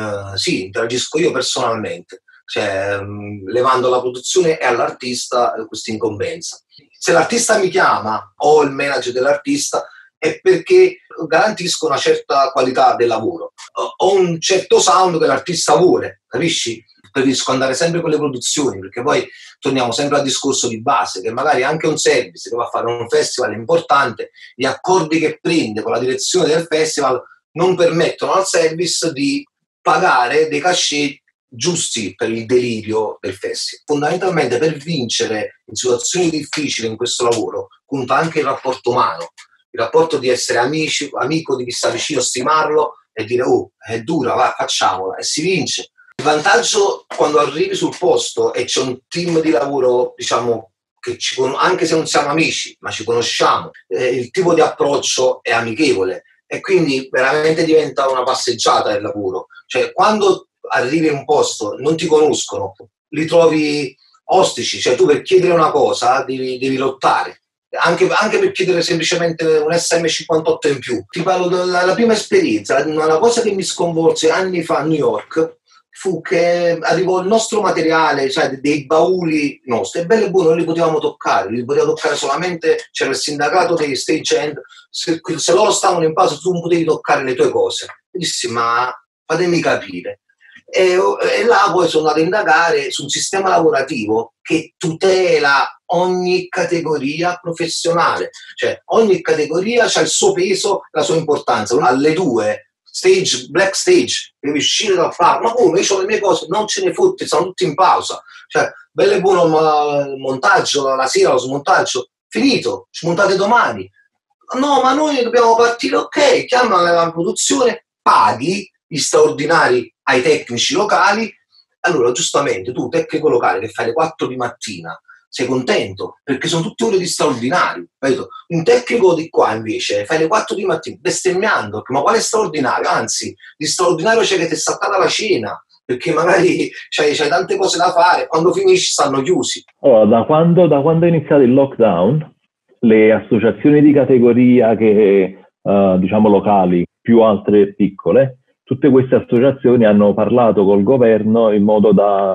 sì, interagisco io personalmente, cioè levando alla produzione e all'artista questa incombenza. Se l'artista mi chiama o il manager dell'artista è perché garantisco una certa qualità del lavoro, o un certo sound che l'artista vuole, capisci? Preferisco andare sempre con le produzioni, perché poi torniamo sempre al discorso di base, che magari anche un service che va a fare un festival importante, gli accordi che prende con la direzione del festival non permettono al service di pagare dei cachet giusti per il delirio del festival. Fondamentalmente per vincere in situazioni difficili in questo lavoro conta anche il rapporto umano, il rapporto di essere amico di chi sta vicino, stimarlo e dire: oh, è dura, va, facciamola, e si vince. Il vantaggio quando arrivi sul posto e c'è un team di lavoro, diciamo, che anche se non siamo amici, ma ci conosciamo, il tipo di approccio è amichevole e quindi veramente diventa una passeggiata il lavoro. Cioè, quando arrivi in un posto, non ti conoscono, li trovi ostici, cioè tu per chiedere una cosa devi lottare. Anche per chiedere semplicemente un SM58 in più. Ti parlo della prima esperienza, una cosa che mi sconvolse anni fa a New York fu che arrivò il nostro materiale, cioè dei bauli nostri, e bello e buono, non li potevamo toccare, li poteva toccare solamente, c'era il sindacato dei stage hand, se loro stavano in pausa tu non potevi toccare le tue cose. E dissi: ma fatemi capire. E là poi sono andato a indagare su un sistema lavorativo che tutela ogni categoria professionale, cioè ogni categoria ha il suo peso, la sua importanza. Alle 2 stage, black stage, devi uscire dal farlo, ma come, io ho le mie cose, non ce ne fotte, stanno tutti in pausa, cioè bello e buono il montaggio, la sera lo smontaggio, finito, smontate domani. No, ma noi dobbiamo partire, ok, chiama la produzione, paghi gli straordinari ai tecnici locali. Allora giustamente tu, tecnico locale che fai le 4 di mattina, sei contento perché sono tutte ore di straordinario, capito? Un tecnico di qua invece fai le 4 di mattina bestemmiando, ma quale straordinario? Anzi, di straordinario c'è che ti è saltata la cena, perché magari c'hai tante cose da fare, quando finisci stanno chiusi. Allora, da quando è iniziato il lockdown, le associazioni di categoria che diciamo locali, più altre piccole, tutte queste associazioni hanno parlato col governo in modo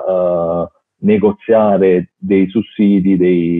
da negoziare dei sussidi,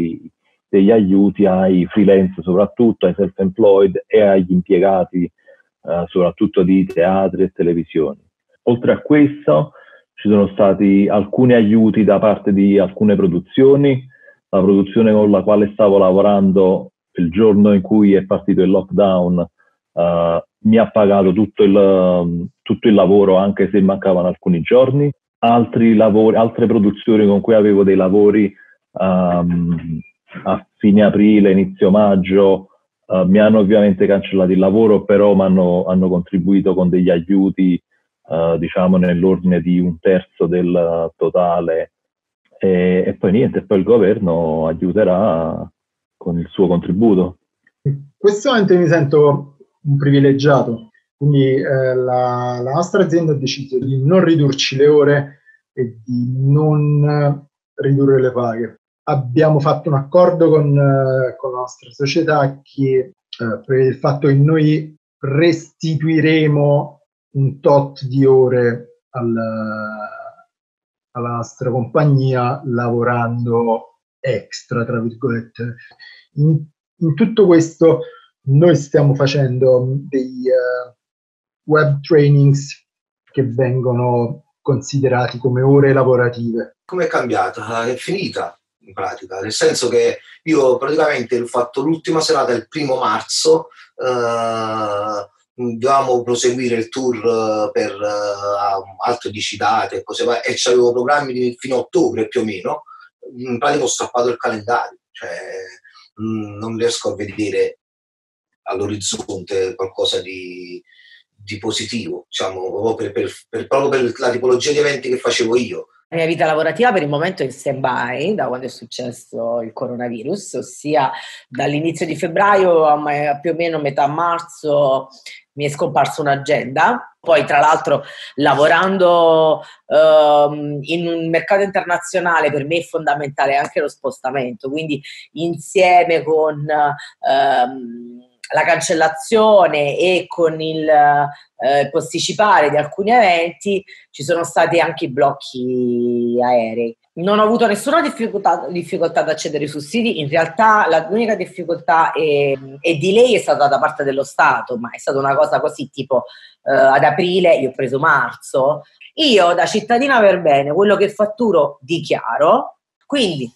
degli aiuti ai freelance, soprattutto ai self-employed e agli impiegati soprattutto di teatri e televisioni. Oltre a questo ci sono stati alcuni aiuti da parte di alcune produzioni. La produzione con la quale stavo lavorando il giorno in cui è partito il lockdown mi ha pagato tutto il lavoro, anche se mancavano alcuni giorni. Altre produzioni con cui avevo dei lavori a fine aprile, inizio maggio, mi hanno ovviamente cancellato il lavoro, però hanno contribuito con degli aiuti, diciamo nell'ordine di 1/3 del totale, e poi niente, poi il governo aiuterà con il suo contributo. In questo momento mi sento un privilegiato, quindi la nostra azienda ha deciso di non ridurci le ore e di non ridurre le paghe. Abbiamo fatto un accordo con la nostra società che prevede il fatto che noi restituiremo un tot di ore alla nostra compagnia lavorando extra, tra virgolette. In tutto questo noi stiamo facendo dei web trainings che vengono considerati come ore lavorative. Come è cambiata? È finita in pratica, nel senso che io praticamente ho fatto l'ultima serata il 1° marzo, dovevamo proseguire il tour per altre 10 date e cose varie, e c'avevo programmi fino a ottobre più o meno. In pratica ho strappato il calendario, cioè non riesco a vedere all'orizzonte qualcosa di positivo, diciamo, proprio per la tipologia di eventi che facevo io. La mia vita lavorativa per il momento è in stand-by da quando è successo il coronavirus, ossia dall'inizio di febbraio a più o meno metà marzo mi è scomparsa un'agenda. Poi tra l'altro lavorando in un mercato internazionale per me è fondamentale anche lo spostamento, quindi insieme con la cancellazione e con il posticipare di alcuni eventi ci sono stati anche i blocchi aerei. Non ho avuto nessuna difficoltà ad accedere ai sussidi, in realtà l'unica difficoltà e delay è stata da parte dello Stato, ma è stata una cosa così tipo ad aprile, io ho preso marzo, io da cittadina per bene quello che fatturo dichiaro, quindi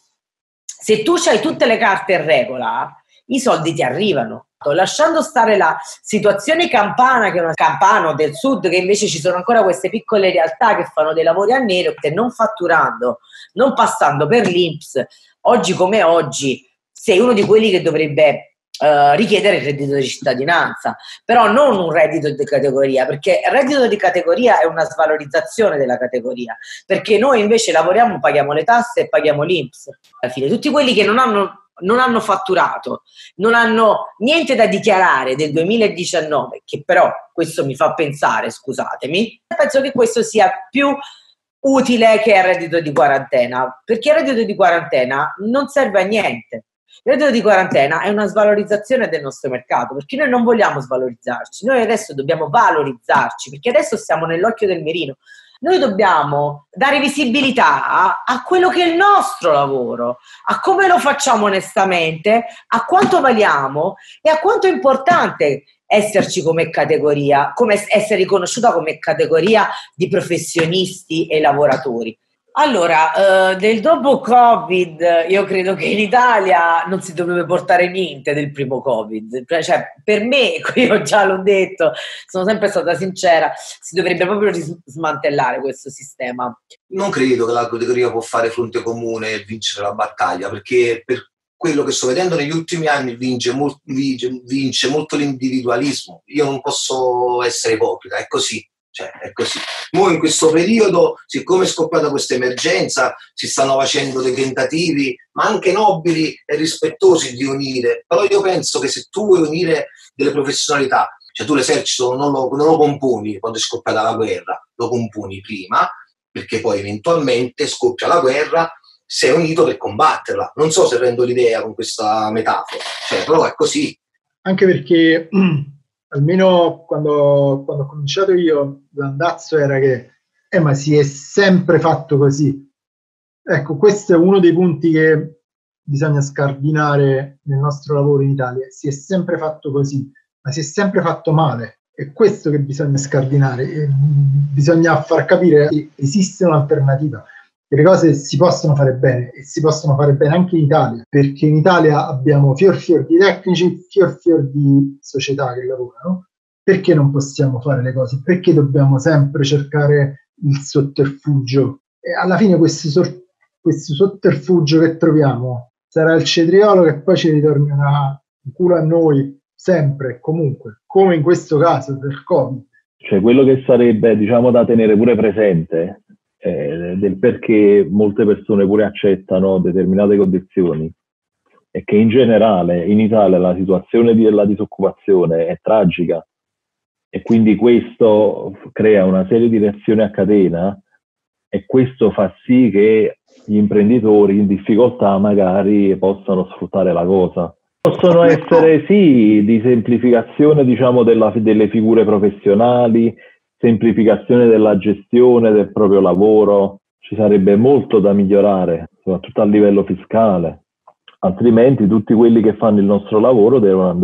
se tu hai tutte le carte in regola i soldi ti arrivano. Lasciando stare la situazione campana, che è una campano del sud, che invece ci sono ancora queste piccole realtà che fanno dei lavori a nero, non fatturando, non passando per l'INPS, oggi come oggi sei uno di quelli che dovrebbe richiedere il reddito di cittadinanza, però non un reddito di categoria, perché il reddito di categoria è una svalorizzazione della categoria, perché noi invece lavoriamo, paghiamo le tasse e paghiamo l'INPS. Alla fine tutti quelli che non hanno fatturato, non hanno niente da dichiarare del 2019, che però questo mi fa pensare, scusatemi, penso che questo sia più utile che il reddito di quarantena, perché il reddito di quarantena non serve a niente. Il reddito di quarantena è una svalorizzazione del nostro mercato, perché noi non vogliamo svalorizzarci, noi adesso dobbiamo valorizzarci, perché adesso siamo nell'occhio del mirino. Noi dobbiamo dare visibilità a quello che è il nostro lavoro, a come lo facciamo onestamente, a quanto valiamo e a quanto è importante esserci come categoria, come essere riconosciuta come categoria di professionisti e lavoratori. Allora, del dopo Covid, io credo che in Italia non si dovrebbe portare niente del primo Covid. Cioè, per me, io già l'ho detto, sono sempre stata sincera, si dovrebbe proprio smantellare questo sistema. Non credo che la categoria può fare fronte comune e vincere la battaglia, perché per quello che sto vedendo negli ultimi anni vince molto l'individualismo. Io non posso essere ipocrita, è così. Cioè, è così. Noi in questo periodo, siccome è scoppiata questa emergenza, si stanno facendo dei tentativi, ma anche nobili e rispettosi, di unire. Però io penso che se tu vuoi unire delle professionalità, cioè tu l'esercito non lo componi quando è scoppiata la guerra, lo componi prima, perché poi eventualmente scoppia la guerra, sei unito per combatterla. Non so se rendo l'idea con questa metafora, cioè, però è così. Anche perché almeno quando ho cominciato io, l'andazzo era che ma si è sempre fatto così. Ecco, questo è uno dei punti che bisogna scardinare nel nostro lavoro in Italia. Si è sempre fatto così, ma si è sempre fatto male. È questo che bisogna scardinare, bisogna far capire che esiste un'alternativa, che le cose si possono fare bene e si possono fare bene anche in Italia, perché in Italia abbiamo fior di tecnici, fior di società che lavorano. Perché non possiamo fare le cose? Perché dobbiamo sempre cercare il sotterfugio? E alla fine questo sotterfugio che troviamo sarà il cetriolo che poi ci ritornerà in culo a noi sempre e comunque, come in questo caso del Covid. Cioè, quello che sarebbe, diciamo, da tenere pure presente del perché molte persone pure accettano determinate condizioni è che in generale in Italia la situazione della disoccupazione è tragica e quindi questo crea una serie di reazioni a catena e questo fa sì che gli imprenditori in difficoltà magari possano sfruttare la cosa. Possono essere sì di semplificazione, diciamo, delle figure professionali, semplificazione della gestione del proprio lavoro. Ci sarebbe molto da migliorare, soprattutto a livello fiscale. Altrimenti tutti quelli che fanno il nostro lavoro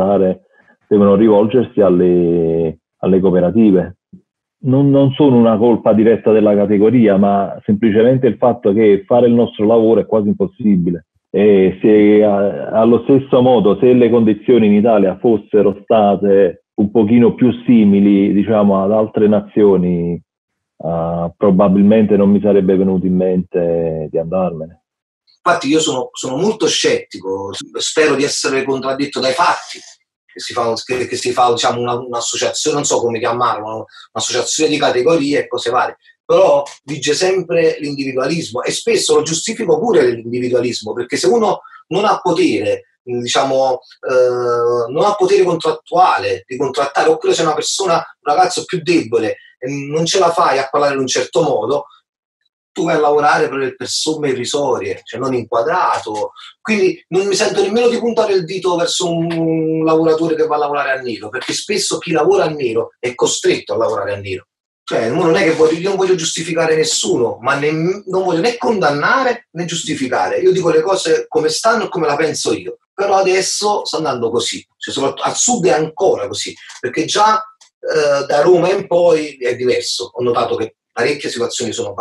devono rivolgersi alle cooperative. Non sono una colpa diretta della categoria, ma semplicemente il fatto che fare il nostro lavoro è quasi impossibile. E se allo stesso modo, se le condizioni in Italia fossero state un pochino più simili, diciamo, ad altre nazioni, probabilmente non mi sarebbe venuto in mente di andarmene. Infatti io sono molto scettico, spero di essere contraddetto dai fatti, che si fa diciamo, un'associazione, non so come chiamarla, un'associazione di categorie e cose varie, però vige sempre l'individualismo e spesso lo giustifico pure l'individualismo, perché se uno non ha potere, diciamo, non ha potere contrattuale di contrattare, oppure se una persona, un ragazzo più debole, non ce la fai a parlare in un certo modo, tu vai a lavorare per somme irrisorie, cioè non inquadrato. Quindi non mi sento nemmeno di puntare il dito verso un lavoratore che va a lavorare a nero, perché spesso chi lavora a nero è costretto a lavorare a nero. Cioè, non è che io non voglio giustificare nessuno, ma non voglio né condannare né giustificare. Io dico le cose come stanno e come la penso io. Però adesso sta andando così, cioè, soprattutto al sud è ancora così, perché già da Roma in poi è diverso. Ho notato che parecchie situazioni sono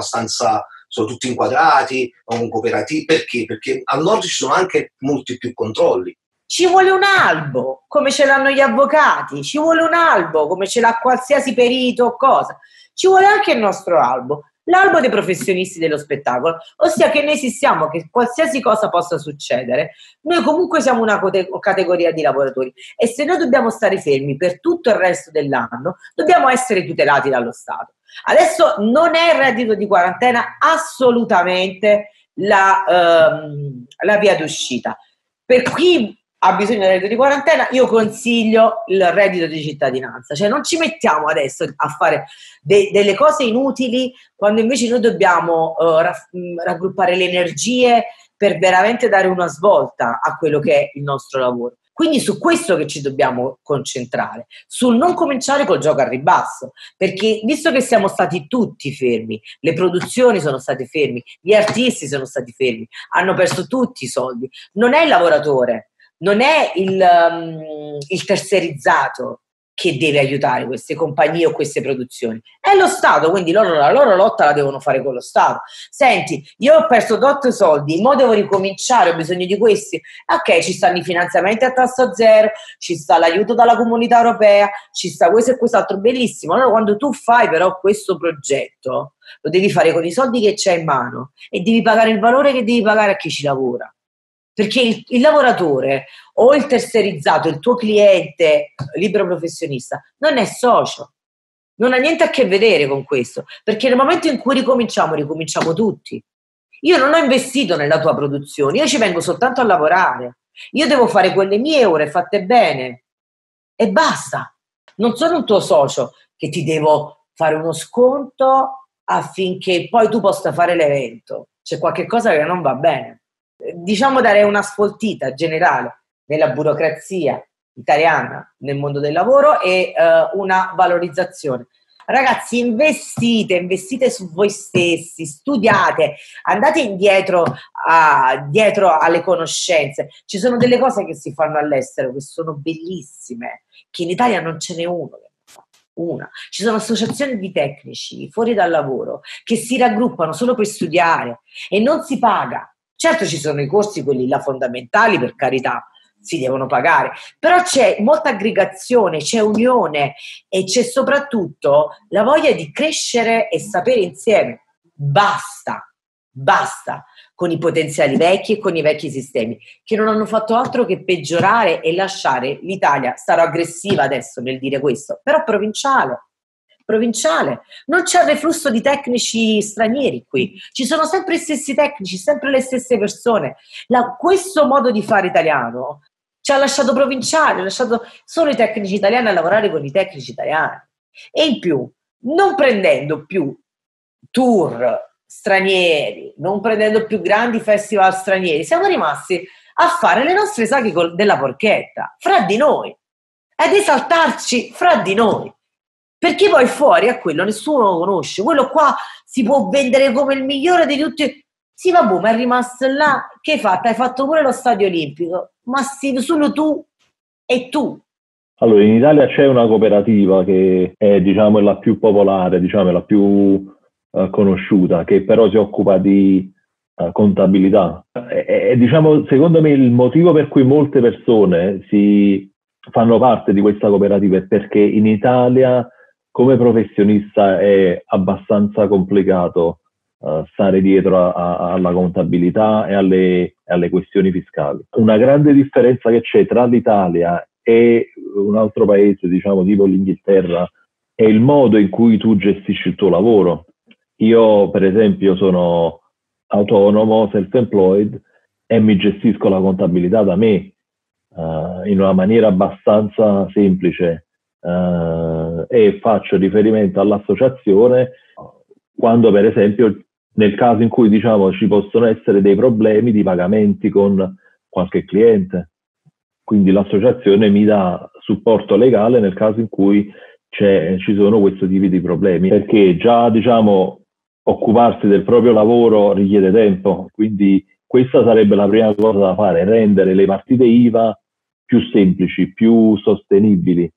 tutti inquadrati, non cooperativi. Perché? Perché al nord ci sono anche molti più controlli. Ci vuole un albo, come ce l'hanno gli avvocati, ci vuole un albo, come ce l'ha qualsiasi perito o cosa. Ci vuole anche il nostro albo, l'albo dei professionisti dello spettacolo, ossia che noi esistiamo, che qualsiasi cosa possa succedere, noi comunque siamo una categoria di lavoratori e se noi dobbiamo stare fermi per tutto il resto dell'anno, dobbiamo essere tutelati dallo Stato. Adesso non è il reddito di quarantena assolutamente la via d'uscita. Per chi ha bisogno del reddito di quarantena, io consiglio il reddito di cittadinanza, cioè non ci mettiamo adesso a fare delle cose inutili quando invece noi dobbiamo raggruppare le energie per veramente dare una svolta a quello che è il nostro lavoro. Quindi su questo che ci dobbiamo concentrare, sul non cominciare col gioco al ribasso, perché visto che siamo stati tutti fermi, le produzioni sono state fermi, gli artisti sono stati fermi, hanno perso tutti i soldi, non è il lavoratore, non è il terziarizzato che deve aiutare queste compagnie o queste produzioni, è lo Stato, quindi loro la loro lotta la devono fare con lo Stato. Senti, io ho perso tot soldi, mo devo ricominciare, ho bisogno di questi, ok, ci stanno i finanziamenti a tasso zero, ci sta l'aiuto dalla comunità europea, ci sta questo e quest'altro, bellissimo. Allora quando tu fai però questo progetto lo devi fare con i soldi che c'hai in mano e devi pagare il valore che devi pagare a chi ci lavora. Perché il lavoratore o il terziarizzato, il tuo cliente libero professionista, non è socio, non ha niente a che vedere con questo, perché nel momento in cui ricominciamo tutti. Io non ho investito nella tua produzione, io ci vengo soltanto a lavorare, io devo fare quelle mie ore fatte bene e basta. Non sono un tuo socio che ti devo fare uno sconto affinché poi tu possa fare l'evento. C'è qualche cosa che non va bene. Diciamo dare una sfoltita generale nella burocrazia italiana nel mondo del lavoro e una valorizzazione. Ragazzi, investite su voi stessi, studiate, andate indietro dietro alle conoscenze. Ci sono delle cose che si fanno all'estero che sono bellissime, che in Italia non ce n'è uno. Ci sono associazioni di tecnici fuori dal lavoro che si raggruppano solo per studiare e non si paga. Certo ci sono i corsi, quelli là fondamentali, per carità, si devono pagare, però c'è molta aggregazione, c'è unione e c'è soprattutto la voglia di crescere e sapere insieme. Basta con i potenziali vecchi e con i vecchi sistemi che non hanno fatto altro che peggiorare e lasciare l'Italia, sarò aggressiva adesso nel dire questo, però provinciale. Non c'è reflusso di tecnici stranieri qui, ci sono sempre gli stessi tecnici, sempre le stesse persone. Questo modo di fare italiano ci ha lasciato provinciali, ha lasciato solo i tecnici italiani a lavorare con i tecnici italiani. E in più, non prendendo più tour stranieri, non prendendo più grandi festival stranieri, siamo rimasti a fare le nostre saghe della porchetta, fra di noi, ad esaltarci fra di noi. Perché poi fuori a quello nessuno lo conosce, quello qua si può vendere come il migliore di tutti. Sì, vabbè, ma è rimasto là, che hai fatto? Hai fatto pure lo stadio olimpico, ma sì, solo tu e tu. Allora, in Italia c'è una cooperativa che è, diciamo, la più popolare, diciamo, la più conosciuta, che però si occupa di contabilità. Diciamo, secondo me il motivo per cui molte persone si fanno parte di questa cooperativa è perché in Italia come professionista è abbastanza complicato stare dietro alla contabilità e alle questioni fiscali. Una grande differenza che c'è tra l'Italia e un altro paese, diciamo tipo l'Inghilterra, è il modo in cui tu gestisci il tuo lavoro. Io, per esempio, sono autonomo, self-employed, e mi gestisco la contabilità da me in una maniera abbastanza semplice e faccio riferimento all'associazione quando, per esempio, nel caso in cui, diciamo, ci possono essere dei problemi di pagamenti con qualche cliente. Quindi l'associazione mi dà supporto legale nel caso in cui ci sono questo tipo di problemi, perché già, diciamo, occuparsi del proprio lavoro richiede tempo, quindi questa sarebbe la prima cosa da fare, rendere le partite IVA più semplici, più sostenibili.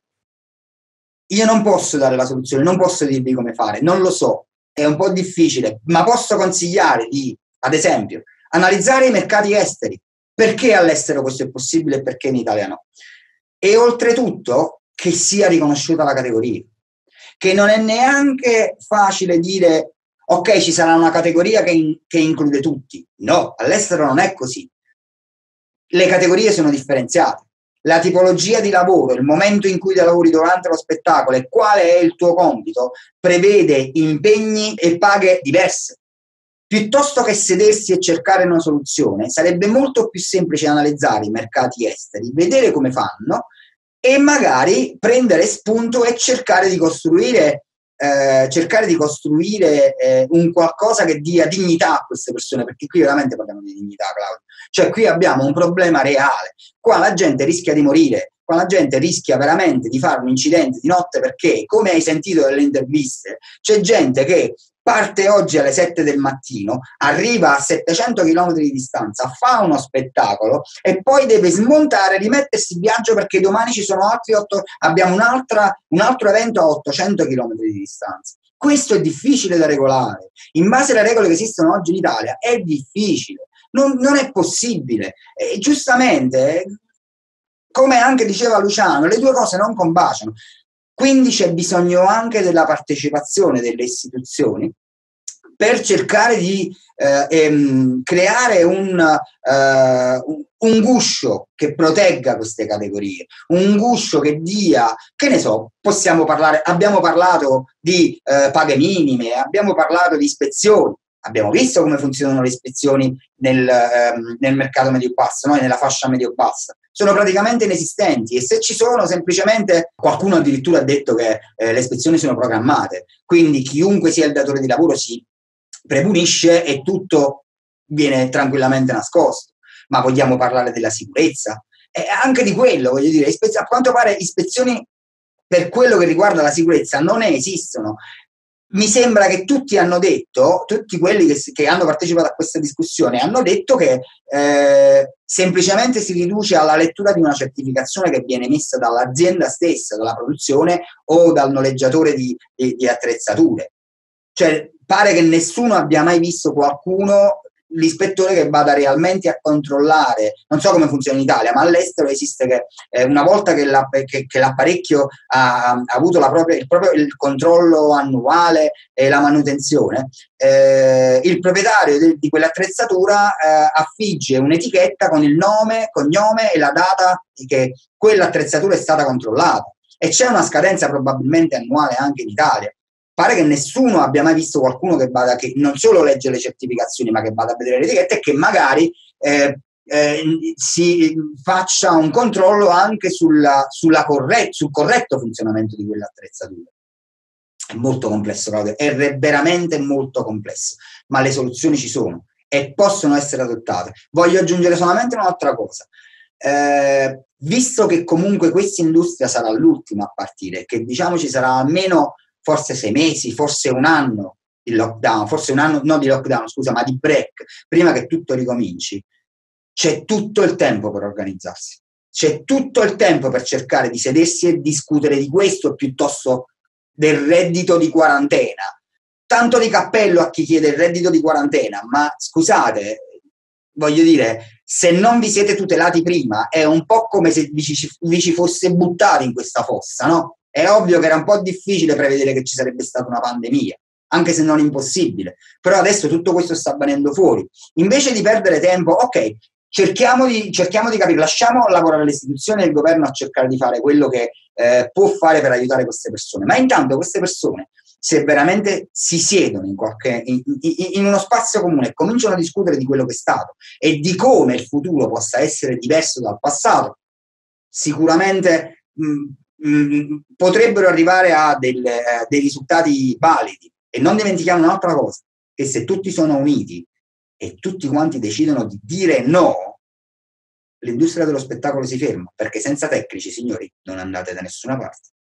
Io non posso dare la soluzione, non posso dirvi come fare, non lo so, è un po' difficile, ma posso consigliare di, ad esempio, analizzare i mercati esteri. Perché all'estero questo è possibile e perché in Italia no? E oltretutto che sia riconosciuta la categoria, che non è neanche facile dire ok, ci sarà una categoria che include tutti. No, all'estero non è così. Le categorie sono differenziate. La tipologia di lavoro, il momento in cui lavori durante lo spettacolo e quale è il tuo compito, prevede impegni e paghe diverse. Piuttosto che sedersi e cercare una soluzione, sarebbe molto più semplice analizzare i mercati esteri, vedere come fanno e magari prendere spunto e cercare di costruire un qualcosa che dia dignità a queste persone, perché qui veramente parliamo di dignità, Claudio. Cioè qui abbiamo un problema reale, qua la gente rischia di morire, qua la gente rischia veramente di fare un incidente di notte perché, come hai sentito dalle interviste, c'è gente che parte oggi alle 7 del mattino, arriva a 700 km di distanza, fa uno spettacolo e poi deve smontare, rimettersi in viaggio perché domani ci sono altri 8, abbiamo un altro evento a 800 km di distanza. Questo è difficile da regolare. In base alle regole che esistono oggi in Italia è difficile, non è possibile. E giustamente, come anche diceva Luciano, le due cose non combaciano. Quindi c'è bisogno anche della partecipazione delle istituzioni per cercare di creare un guscio che protegga queste categorie, un guscio che dia, che ne so, abbiamo parlato di paghe minime, abbiamo parlato di ispezioni, abbiamo visto come funzionano le ispezioni nel mercato medio-basso, no? Nella fascia medio-bassa. Sono praticamente inesistenti e se ci sono semplicemente, qualcuno addirittura ha detto che le ispezioni sono programmate, quindi chiunque sia il datore di lavoro si premunisce e tutto viene tranquillamente nascosto. Ma vogliamo parlare della sicurezza? E anche di quello, voglio dire, a quanto pare ispezioni per quello che riguarda la sicurezza non esistono. mi sembra che tutti hanno detto, tutti quelli che hanno partecipato a questa discussione, hanno detto che semplicemente si riduce alla lettura di una certificazione che viene emessa dall'azienda stessa, dalla produzione o dal noleggiatore di attrezzature. Cioè, pare che nessuno abbia mai visto qualcuno, l'ispettore, che vada realmente a controllare. Non so come funziona in Italia, ma all'estero esiste che una volta che l'apparecchio ha avuto il controllo annuale e la manutenzione, il proprietario di quell'attrezzatura affigge un'etichetta con il nome, cognome e la data che quell'attrezzatura è stata controllata, e c'è una scadenza probabilmente annuale anche in Italia. Pare che nessuno abbia mai visto qualcuno che non solo legge le certificazioni, ma che vada a vedere le etichette e che magari si faccia un controllo anche sul corretto funzionamento di quell'attrezzatura. È molto complesso, Claudio, è veramente molto complesso, ma le soluzioni ci sono e possono essere adottate. Voglio aggiungere solamente un'altra cosa. Visto che comunque questa industria sarà l'ultima a partire, che diciamo ci sarà almeno forse 6 mesi, forse un anno di lockdown, forse un anno, non di lockdown, scusa, ma di break, prima che tutto ricominci, c'è tutto il tempo per organizzarsi, c'è tutto il tempo per cercare di sedersi e discutere di questo piuttosto del reddito di quarantena. Tanto di cappello a chi chiede il reddito di quarantena, ma scusate, voglio dire, se non vi siete tutelati prima, è un po' come se vi ci fosse buttati in questa fossa, no? È ovvio che era un po' difficile prevedere che ci sarebbe stata una pandemia, anche se non impossibile, però adesso tutto questo sta venendo fuori. Invece di perdere tempo, ok, cerchiamo di capire, lasciamo lavorare le istituzioni e il governo a cercare di fare quello che può fare per aiutare queste persone, ma intanto queste persone, se veramente si siedono in uno spazio comune e cominciano a discutere di quello che è stato e di come il futuro possa essere diverso dal passato, sicuramente potrebbero arrivare a dei risultati validi. E non dimentichiamo un'altra cosa, che se tutti sono uniti e tutti quanti decidono di dire no, l'industria dello spettacolo si ferma, perché senza tecnici, signori, non andate da nessuna parte.